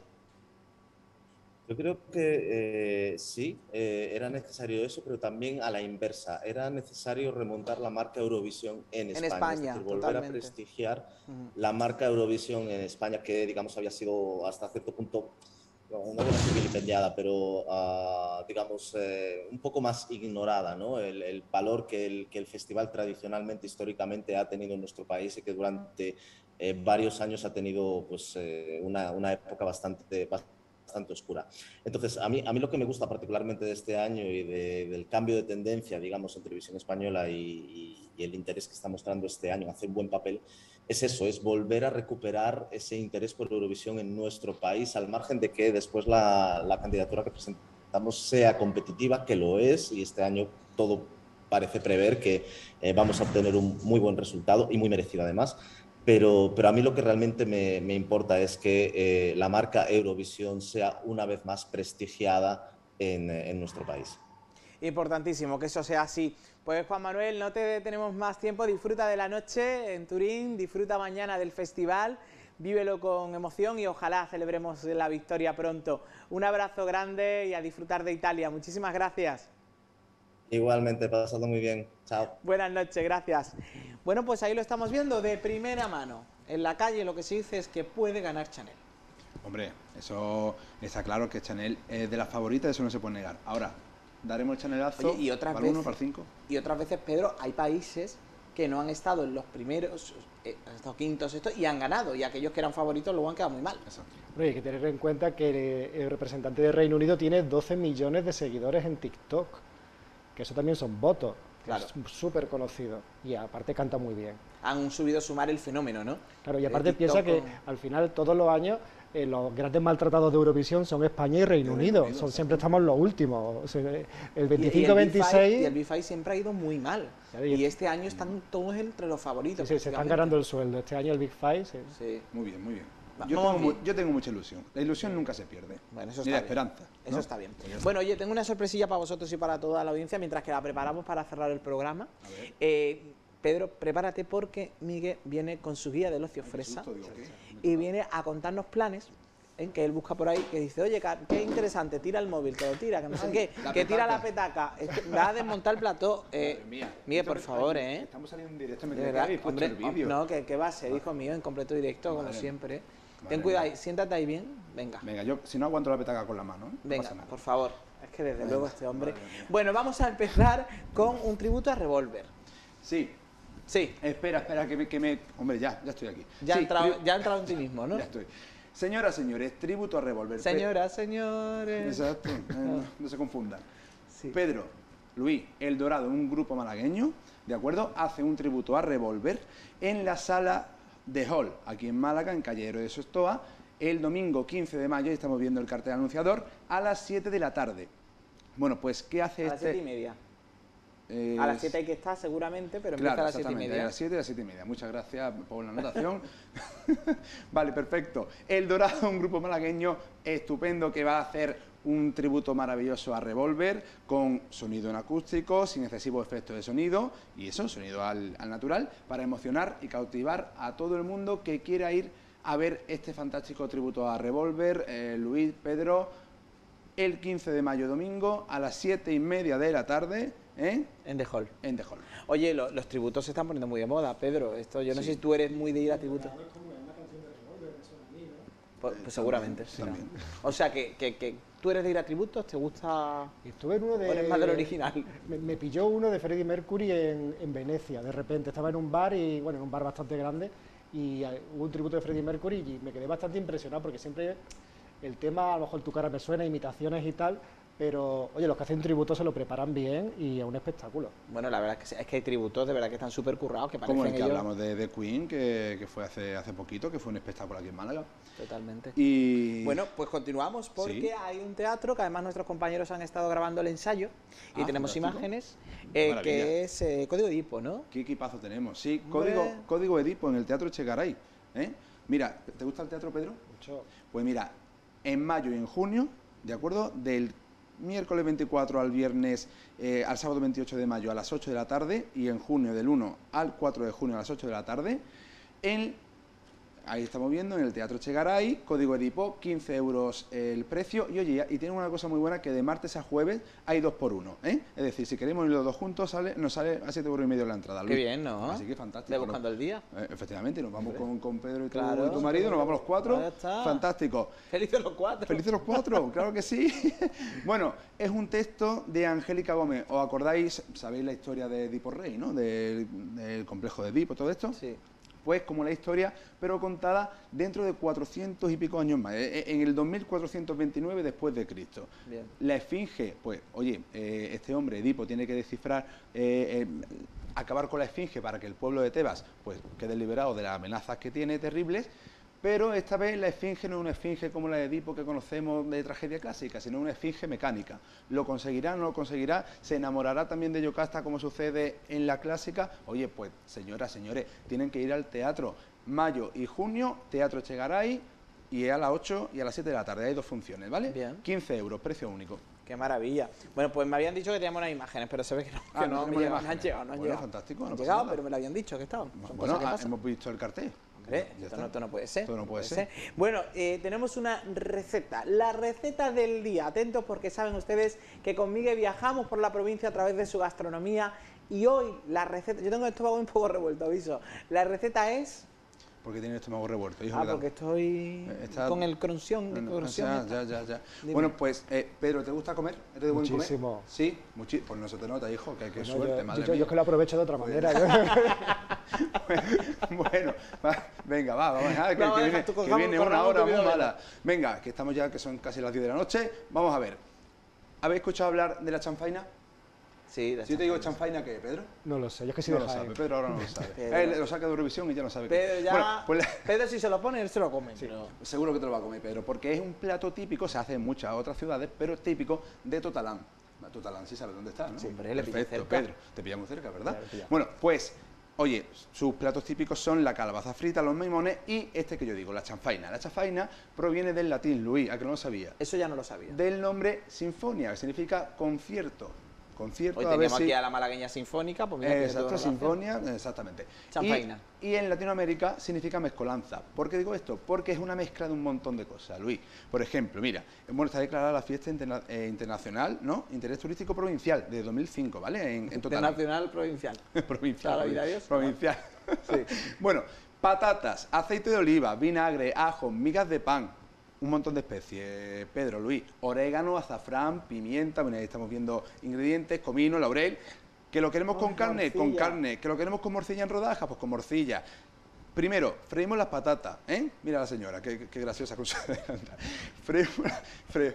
Yo creo que eh, sí, eh, era necesario eso, pero también a la inversa. Era necesario remontar la marca Eurovisión en, en España, España, es decir, volver totalmente. a prestigiar uh-huh. la marca Eurovisión en España, que, digamos, había sido hasta cierto punto, no voy a decir vilipendiada, pero uh, digamos eh, un poco más ignorada, ¿no? El, el valor que el, que el festival tradicionalmente, históricamente ha tenido en nuestro país y que durante eh, varios años ha tenido pues, eh, una, una época bastante, bastante oscura. Entonces, a mí, a mí lo que me gusta particularmente de este año y de, del cambio de tendencia, digamos, en televisión española y, y, y el interés que está mostrando este año, hacer un buen papel, es eso, es volver a recuperar ese interés por Eurovisión en nuestro país, al margen de que después la, la candidatura que presentamos sea competitiva, que lo es, y este año todo parece prever que eh, vamos a obtener un muy buen resultado y muy merecido además, pero, pero a mí lo que realmente me, me importa es que eh, la marca Eurovisión sea una vez más prestigiada en, en nuestro país. Importantísimo que eso sea así. Pues Juan Manuel, no te tenemos más tiempo, disfruta de la noche en Turín, disfruta mañana del festival, vívelo con emoción y ojalá celebremos la victoria pronto. Un abrazo grande y a disfrutar de Italia. Muchísimas gracias. Igualmente, pasando muy bien. Chao. Buenas noches, gracias. Bueno, pues ahí lo estamos viendo de primera mano. En la calle lo que se dice es que puede ganar Chanel. Hombre, eso está claro que Chanel es de las favoritas, eso no se puede negar. Ahora, daremos el chanelazo. Oye, y otras para veces, uno, para cinco. Y otras veces, Pedro, hay países que no han estado en los primeros, eh, han estado quintos esto, y han ganado, y aquellos que eran favoritos luego han quedado muy mal. Exacto. Bueno, hay que tener en cuenta que el representante de Reino Unido tiene doce millones de seguidores en TikTok, que eso también son votos. Claro. Es súper conocido y aparte canta muy bien. Han subido a sumar el fenómeno, ¿no? Claro, y aparte piensa que al final todos los años eh, los grandes maltratados de Eurovisión son España y Reino Unido, Unido son, siempre estamos los últimos. O sea, el veinticinco veintiséis... Y el B cinco siempre ha ido muy mal. Claro, y, y este año están todos entre los favoritos. Sí, sí, se están ganando el sueldo. Este año el Big Five... Sí. Sí. Muy bien, muy bien. Yo tengo, muy, yo tengo mucha ilusión. La ilusión sí. nunca se pierde. Bueno, eso Ni la está esperanza. Bien. ¿no? Eso está bien. Bueno, oye, tengo una sorpresilla para vosotros y para toda la audiencia mientras que la preparamos para cerrar el programa. Eh, Pedro, prepárate porque Miguel viene con su guía del ocio fresa y viene a contarnos planes ¿eh? Que él busca por ahí, que dice, oye, qué interesante, tira el móvil, que lo tira, que no sé Ay, qué, la que tira petaca. la petaca, es que va a desmontar el plató. Eh, Madre mía. Mire, por favor, ¿eh? Estamos saliendo en directo, me De creía que verdad, habéis puesto hombre, el vídeo. no, que, que va a ser, hijo mío, en completo directo, como Madre mía. siempre. ¿eh? Madre Ten cuidado, mía. ahí, siéntate ahí bien, venga. Venga, yo si no aguanto la petaca con la mano, ¿eh? No Venga, pasa nada. por favor. Es que desde Venga, luego este hombre... madre mía. Bueno, vamos a empezar con un tributo a Revolver. Sí, Sí, espera, espera, que me, que me... Hombre, ya, ya estoy aquí. ya, ha Sí, entrado, tri- ya ha entrado en ti mismo, ¿no? Ya estoy. Señoras, señores, tributo a Revolver. Señoras, señores... Exacto, eh, no, no se confundan. Sí. Pedro, Luis, El Dorado, un grupo malagueño, ¿de acuerdo? Hace un tributo a Revolver en la sala de Hall, aquí en Málaga, en Calle Héroe de Sostoa, el domingo quince de mayo, y estamos viendo el cartel anunciador, a las siete de la tarde. Bueno, pues, ¿qué hace A las este...? siete y media. Eh, A las siete hay que estar seguramente, pero empieza Claro, a las siete y exactamente, media. a las siete y a las siete y media. Muchas gracias por la anotación. Vale, perfecto. El Dorado, un grupo malagueño estupendo que va a hacer un tributo maravilloso a Revolver con sonido en acústico, sin excesivo efecto de sonido y eso, sonido al, al natural, para emocionar y cautivar a todo el mundo que quiera ir a ver este fantástico tributo a Revolver. Eh, Luis, Pedro, el quince de mayo, domingo, a las siete y media de la tarde, ¿eh? En The Hall. En The Hall. Oye, lo- los tributos se están poniendo muy de moda, Pedro. Esto, yo no sé si tú eres muy de ir a tributos. Pues, pues seguramente, sí. También. O sea, que, que, que tú eres de ir a tributos, ¿te gusta...? Estuve en uno de... ¿O eres más del original? Me, me pilló uno de Freddie Mercury en, en Venecia, de repente. Estaba en un bar, y bueno, en un bar bastante grande, y eh, hubo un tributo de Freddie Mercury y me quedé bastante impresionado, porque siempre el tema, a lo mejor Tu cara me suena, imitaciones y tal, pero, oye, los que hacen tributo se lo preparan bien y es un espectáculo. Bueno, la verdad es que, sí, es que hay tributos de verdad que están súper currados, que parecen Como el que ellos... hablamos de, de Queen, que, que fue hace, hace poquito, que fue un espectáculo aquí en Málaga. Totalmente. Y Bueno, pues continuamos porque Sí. hay un teatro que además nuestros compañeros han estado grabando el ensayo y Ah, tenemos fantástico. imágenes, eh, Maravilla. que es eh, Código Edipo, ¿no? qué equipazo tenemos. Sí, Hombre. código, código Edipo en el Teatro Chegaray. ¿eh? Mira, ¿te gusta el teatro, Pedro? Mucho. Pues mira, en mayo y en junio, ¿de acuerdo? Del miércoles veinticuatro al viernes, eh, al sábado veintiocho de mayo a las ocho de la tarde y en junio del uno al cuatro de junio a las ocho de la tarde, en, ahí estamos viendo, en el Teatro Chegaray, Código Edipo, quince euros el precio. Y oye, y tiene una cosa muy buena, que de martes a jueves hay dos por uno, ¿eh? Es decir, si queremos ir los dos juntos, sale, nos sale a siete euros y medio la entrada. Qué Luis. bien, ¿no? Así que fantástico. De buscando el día. Eh, efectivamente, nos vamos con, con Pedro y tu, Claro. y tu marido, nos vamos los cuatro. Ya está. Fantástico. Felices los cuatro. Felices los cuatro, claro que sí. Bueno, es un texto de Angélica Gómez. ¿Os acordáis? Sabéis la historia de Edipo Rey, ¿no? Del, del complejo de Edipo, todo esto. Sí. Pues como la historia, pero contada dentro de cuatrocientos y pico años más, eh, en el dos mil cuatrocientos veintinueve después de Cristo. Bien. La esfinge, pues, oye, eh, este hombre, Edipo, tiene que descifrar, eh, eh, acabar con la esfinge para que el pueblo de Tebas, pues, quede liberado de las amenazas que tiene terribles, pero esta vez la esfinge no es una esfinge como la de Edipo que conocemos de tragedia clásica, sino una esfinge mecánica. ¿Lo conseguirá, no lo conseguirá? ¿Se enamorará también de Yocasta como sucede en la clásica? Oye, pues, señoras, señores, tienen que ir al teatro. Mayo y junio, Teatro Chegaray, y es a las ocho y a las siete de la tarde. Hay dos funciones, ¿vale? Bien. quince euros, precio único. Qué maravilla. Bueno, pues me habían dicho que teníamos unas imágenes, pero se ve que no, Ah, que no no, tenemos me llegan, no han imágenes. llegado, no han Bueno, llegado. fantástico, No han no pasa llegado, nada. pero me lo habían dicho que estaban. Son Bueno, cosas que ah, pasan. hemos visto el cartel. Hombre, Ya esto está. no, esto no puede ser. Esto no puede ser. Bueno, eh, tenemos una receta, la receta del día. Atentos porque saben ustedes que con Miguel viajamos por la provincia a través de su gastronomía y hoy la receta, yo tengo el estómago un poco revuelto, aviso. La receta es... Porque tiene el estómago revuelto. hijo, Ah, ¿verdad? porque estoy Está- con el cronción. No, no, cronción ya, esta. ya, ya, ya. Dime. Bueno, pues, eh, Pedro, ¿te gusta comer? ¿Eres de buen comer? Muchísimo. Sí, muchísimo. Pues no se te nota, hijo, que qué Bueno, suerte, yo, madre yo, yo mía. es que lo aprovecho de otra Pues- manera. yo- Bueno, va, venga, va, vamos a dejar que, Vamos a que dejar viene, tu- que cojamos- viene una corramos hora tu muy vida, mala. Venga, que estamos ya, que son casi las diez de la noche. Vamos a ver. ¿Habéis escuchado hablar de la chanfaina? Sí, la Si yo te digo chanfaina. chanfaina, ¿qué, Pedro? No lo sé, yo es que sí No de lo Jaén. sabe, Pedro ahora no lo sabe. Pedro. Él lo saca de Eurovisión y ya no sabe qué. Pedro ya... Bueno, pues la- Pedro si se lo pone, él se lo come. pero- seguro que te lo va a comer, Pedro, porque es un plato típico, se hace en muchas otras ciudades, pero es típico de Totalán. Totalán sí sabes dónde está, ¿no? Sí, hombre, le pilla Perfecto, cerca. Pedro, te pilla muy cerca, ¿verdad? Claro, pilla. Bueno, pues, oye, sus platos típicos son la calabaza frita, los meimones y este que yo digo, la chanfaina. La chanfaina proviene del latín, Luis, ¿a que no lo sabía? Eso ya no lo sabía. Del nombre sinfonia, que significa concierto. concierto. Hoy a ver teníamos si... aquí a la malagueña sinfónica, pues mira, Eh, tiene toda exacto, relación. sinfonía, exactamente. Chanfaina. Y, y en Latinoamérica significa mezcolanza. ¿Por qué digo esto? Porque es una mezcla de un montón de cosas, Luis. Por ejemplo, mira, bueno, está declarada la fiesta interna eh, internacional, ¿no? Interés turístico provincial de dos mil cinco, ¿vale? En, en total. Internacional provincial. provincial. Toda la vida, Dios. Provincial. Sí. Bueno, patatas, aceite de oliva, vinagre, ajo, migas de pan, un montón de especies, Pedro, Luis, orégano, azafrán, pimienta, bueno, ahí estamos viendo ingredientes, comino, laurel, que lo queremos Oh, con carne, morcilla. con carne, que lo queremos con morcilla en rodajas, pues con morcilla. Primero, freímos las patatas, ¿eh? Mira la señora, qué, qué graciosa con su delantal. Freímos, la- fre-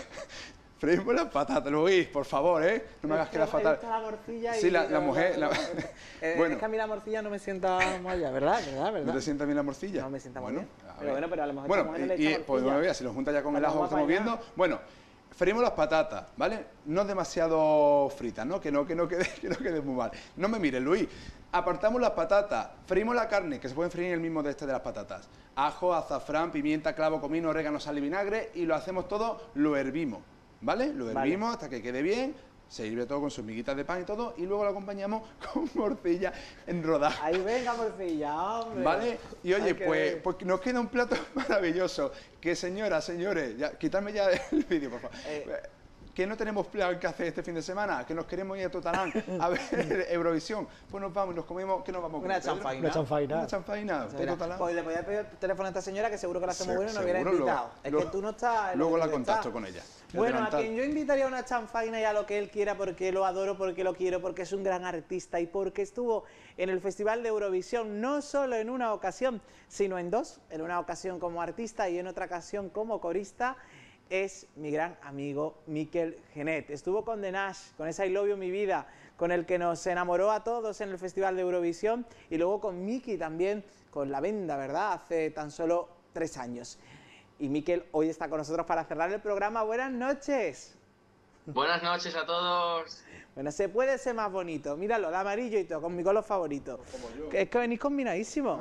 freímos las patatas, Luis, por favor, ¿eh? No me hagas que la fatal. La morcilla Sí, y la, la mujer... la- Eh, Bueno. Es que a mí la morcilla no me sienta muy allá, ¿verdad? ¿verdad? ¿verdad? ¿No te sienta bien la morcilla? No me sienta muy bueno, bien. a Pero ver. bueno, pero a lo mejor Bueno, esta mujer no le y, echa y, pues morcilla. bueno, mira, si lo junta ya con el Está ajo que guapa estamos ya. viendo. Bueno, freímos las patatas, ¿vale? No demasiado fritas, ¿no? Que no, que no quede, que no quede muy mal. No me mires, Luis. Apartamos las patatas, freímos la carne, que se pueden freír en el mismo de este de las patatas. Ajo, azafrán, pimienta, clavo, comino, orégano, sal y vinagre, y lo hacemos todo, lo hervimos, ¿vale? Lo Vale. hervimos hasta que quede bien. Se sirve todo con sus miguitas de pan y todo, y luego lo acompañamos con morcilla en rodajas. Ahí venga morcilla, hombre. ¿Vale? Y oye, Hay que pues, ver. pues nos queda un plato maravilloso. Que señoras, señores, ya, quitadme ya el vídeo, por favor. Eh. Que no tenemos plan que hacer este fin de semana, que nos queremos ir a Totalán a ver Eurovisión. Pues nos vamos, nos comemos, ¿qué nos vamos a comer? Una Pedro? chanfaina. Una chanfaina. Una chanfaina, de Mira, Totalán. pues le podía pedir el teléfono a esta señora que seguro que la hacemos Se- bueno y nos hubiera seguro, luego- invitado. Es luego- que tú no estás. en lo Luego que la tú contacto estás. con ella. El Bueno, a delantal. quien yo invitaría a una chanfaina y a lo que él quiera, porque lo adoro, porque lo quiero, porque es un gran artista y porque estuvo en el Festival de Eurovisión no solo en una ocasión, sino en dos, en una ocasión como artista y en otra ocasión como corista, es mi gran amigo Mikel Genet. Estuvo con The Nash, con esa I Love You Mi Vida, con el que nos enamoró a todos en el Festival de Eurovisión, y luego con Miki también, con La Venda, ¿verdad? Hace tan solo tres años. Y Mikel hoy está con nosotros para cerrar el programa. Buenas noches. Buenas noches a todos. Bueno, se puede ser más bonito. Míralo, de amarillo y todo, con mi color favorito. Que es que venís combinadísimo.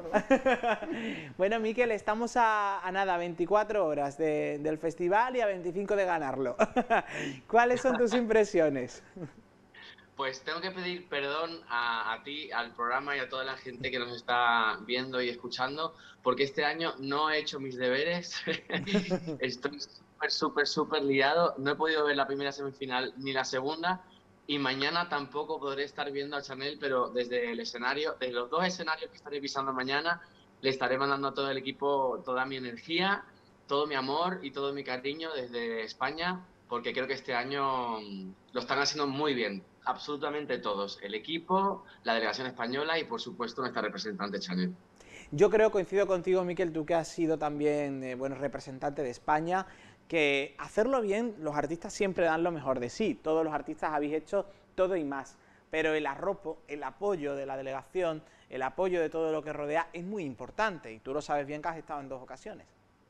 Bueno, Mikel, estamos a, a nada, veinticuatro horas de- del festival y a veinticinco de ganarlo. ¿Cuáles son tus impresiones? Pues tengo que pedir perdón a, a ti, al programa y a toda la gente que nos está viendo y escuchando, porque este año no he hecho mis deberes. Estoy súper, súper, súper liado. No he podido ver la primera semifinal ni la segunda. Y mañana tampoco podré estar viendo a Chanel, pero desde el escenario, desde los dos escenarios que estaré pisando mañana, le estaré mandando a todo el equipo toda mi energía, todo mi amor y todo mi cariño desde España, porque creo que este año mm, lo están haciendo muy bien, absolutamente todos, el equipo, la delegación española y por supuesto nuestra representante Chanel. Yo creo, coincido contigo, Mikel, tú que has sido también eh, bueno, representante de España, que hacerlo bien, los artistas siempre dan lo mejor de sí. Todos los artistas habéis hecho todo y más. Pero el arropo, el apoyo de la delegación, el apoyo de todo lo que rodea es muy importante. Y tú lo sabes bien que has estado en dos ocasiones.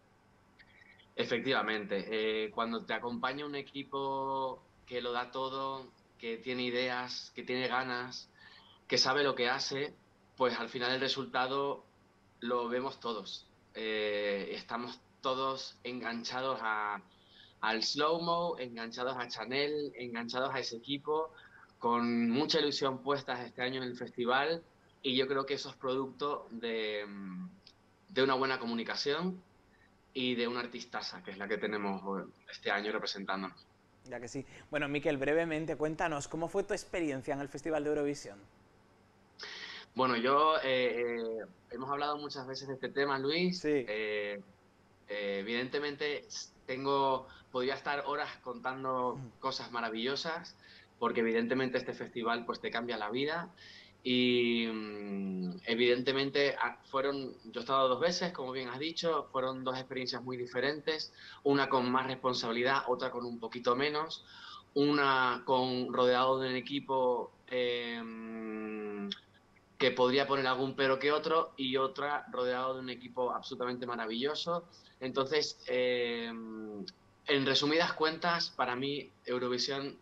Efectivamente, eh, cuando te acompaña un equipo que lo da todo, que tiene ideas, que tiene ganas, que sabe lo que hace, pues al final el resultado lo vemos todos. Eh, estamos todos enganchados a, al slow-mo, enganchados a Chanel, enganchados a ese equipo, con mucha ilusión puestas este año en el festival, y yo creo que eso es producto de, de una buena comunicación y de una artistaza, que es la que tenemos este año representándonos. Ya que sí. Bueno, Mikel, brevemente, cuéntanos, ¿cómo fue tu experiencia en el Festival de Eurovisión? Bueno, yo, eh, eh, hemos hablado muchas veces de este tema, Luis. Sí. Eh, eh, evidentemente, tengo, podría estar horas contando cosas maravillosas, porque evidentemente este festival pues te cambia la vida. Y mm, evidentemente ah, fueron, yo he estado dos veces, como bien has dicho, fueron dos experiencias muy diferentes, una con más responsabilidad, otra con un poquito menos, una con rodeado de un equipo eh, que podría poner algún pero que otro, y otra rodeado de un equipo absolutamente maravilloso. Entonces, eh, en resumidas cuentas, para mí Eurovisión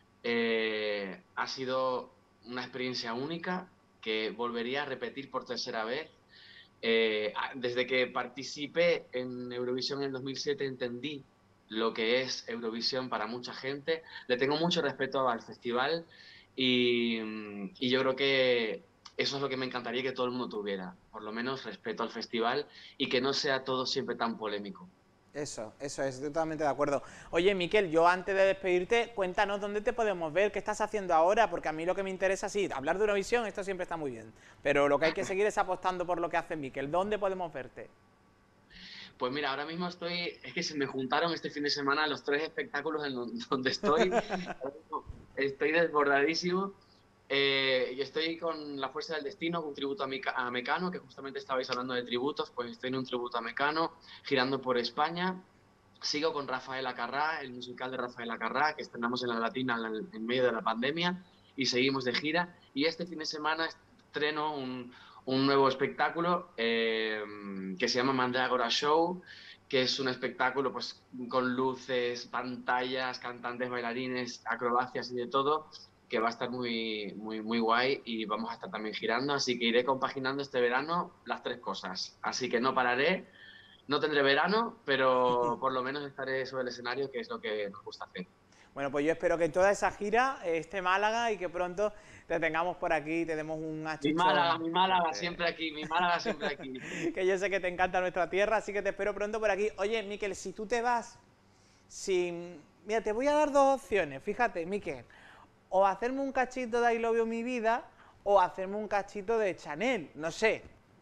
eh, ha sido una experiencia única que volvería a repetir por tercera vez. Eh, desde que participé en Eurovisión en el dos mil siete entendí lo que es Eurovisión para mucha gente. Le tengo mucho respeto al festival y, y yo creo que eso es lo que me encantaría que todo el mundo tuviera, por lo menos respeto al festival y que no sea todo siempre tan polémico. Eso, eso es, totalmente de acuerdo. Oye, Miquel, yo antes de despedirte, cuéntanos dónde te podemos ver, qué estás haciendo ahora, porque a mí lo que me interesa, sí, hablar de Eurovisión, esto siempre está muy bien, pero lo que hay que seguir es apostando por lo que hace Miquel. ¿Dónde podemos verte? Pues mira, ahora mismo estoy, es que se me juntaron este fin de semana los tres espectáculos en donde estoy, estoy desbordadísimo. Eh, y estoy con La Fuerza del Destino, un tributo a, Mica a Mecano, que justamente estabais hablando de tributos, pues estoy en un tributo a Mecano, girando por España. Sigo con Rafael Acarrá, el musical de Rafael Acarrá, que estrenamos en la Latina en, en medio de la pandemia, y seguimos de gira. Y este fin de semana estreno un, un nuevo espectáculo eh, que se llama Mandrágora Show, que es un espectáculo pues con luces, pantallas, cantantes, bailarines, acrobacias y de todo, que va a estar muy, muy, muy guay y vamos a estar también girando, así que iré compaginando este verano las tres cosas. Así que no pararé, no tendré verano, pero por lo menos estaré sobre el escenario, que es lo que nos gusta hacer. Bueno, pues yo espero que en toda esa gira esté Málaga y que pronto te tengamos por aquí y te demos un achuchón. Mi Málaga, mi Málaga siempre aquí, mi Málaga siempre aquí. Que yo sé que te encanta nuestra tierra, así que te espero pronto por aquí. Oye, Miquel, si tú te vas sin... Mira, te voy a dar dos opciones, fíjate, Miquel. O hacerme un cachito de I Love You Mi Vida, o hacerme un cachito de Chanel, no sé.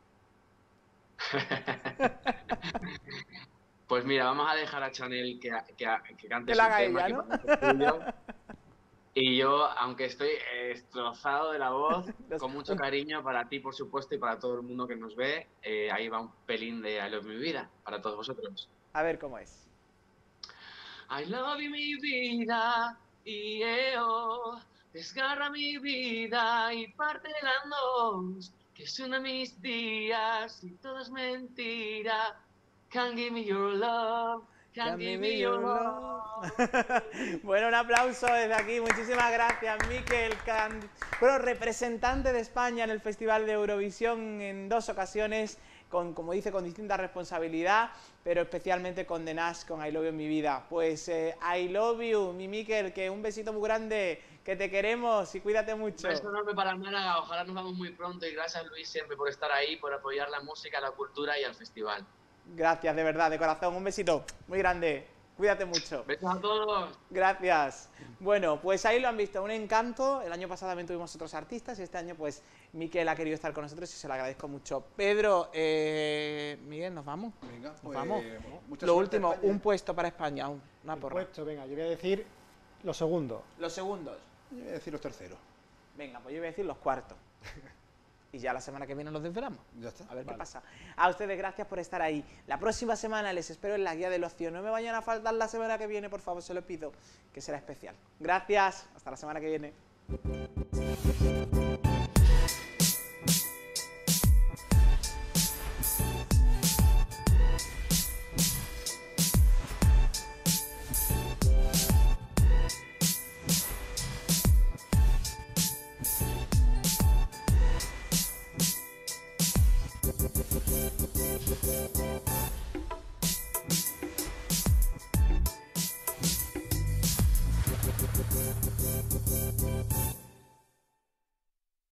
Pues mira, vamos a dejar a Chanel que, que, que cante que su la tema, ella, ¿no? que y yo, aunque estoy destrozado de la voz, con mucho cariño para ti, por supuesto, y para todo el mundo que nos ve, eh, ahí va un pelín de I Love You Mi Vida, para todos vosotros. A ver cómo es. I love you mi vida, y yo, desgarra mi vida y parte en dos, que es uno de mis días y todo es mentira. Can't give me your love, can't, can't give me your love. Bueno, un aplauso desde aquí, muchísimas gracias, Miquel. Bueno, representante de España en el Festival de Eurovisión en dos ocasiones, con, como dice, con distinta responsabilidad, pero especialmente con The Nash, con I Love You en mi vida. Pues eh, I love you, mi Miquel, que un besito muy grande, que te queremos y cuídate mucho. Un beso enorme para Málaga, ojalá nos vamos muy pronto y gracias, Luis, siempre por estar ahí, por apoyar la música, la cultura y al festival. Gracias, de verdad, de corazón, un besito muy grande. Cuídate mucho. Besos a todos. Gracias. Bueno, pues ahí lo han visto, un encanto. El año pasado también tuvimos otros artistas y este año pues Miquel ha querido estar con nosotros y se lo agradezco mucho. Pedro, eh, Miguel, ¿nos vamos? Venga, ¿Nos pues, vamos? Mucha Lo suerte, último, España. un puesto para España, una El porra. puesto, venga, yo voy a decir los segundos. Los segundos. Yo voy a decir los terceros. Venga, pues yo voy a decir los cuartos. Y ya la semana que viene los desvelamos. Ya está. A ver Vale. qué pasa. A ustedes gracias por estar ahí. La próxima semana les espero en la Guía del Ocio. No me vayan a faltar la semana que viene, por favor, se lo pido, que será especial. Gracias. Hasta la semana que viene.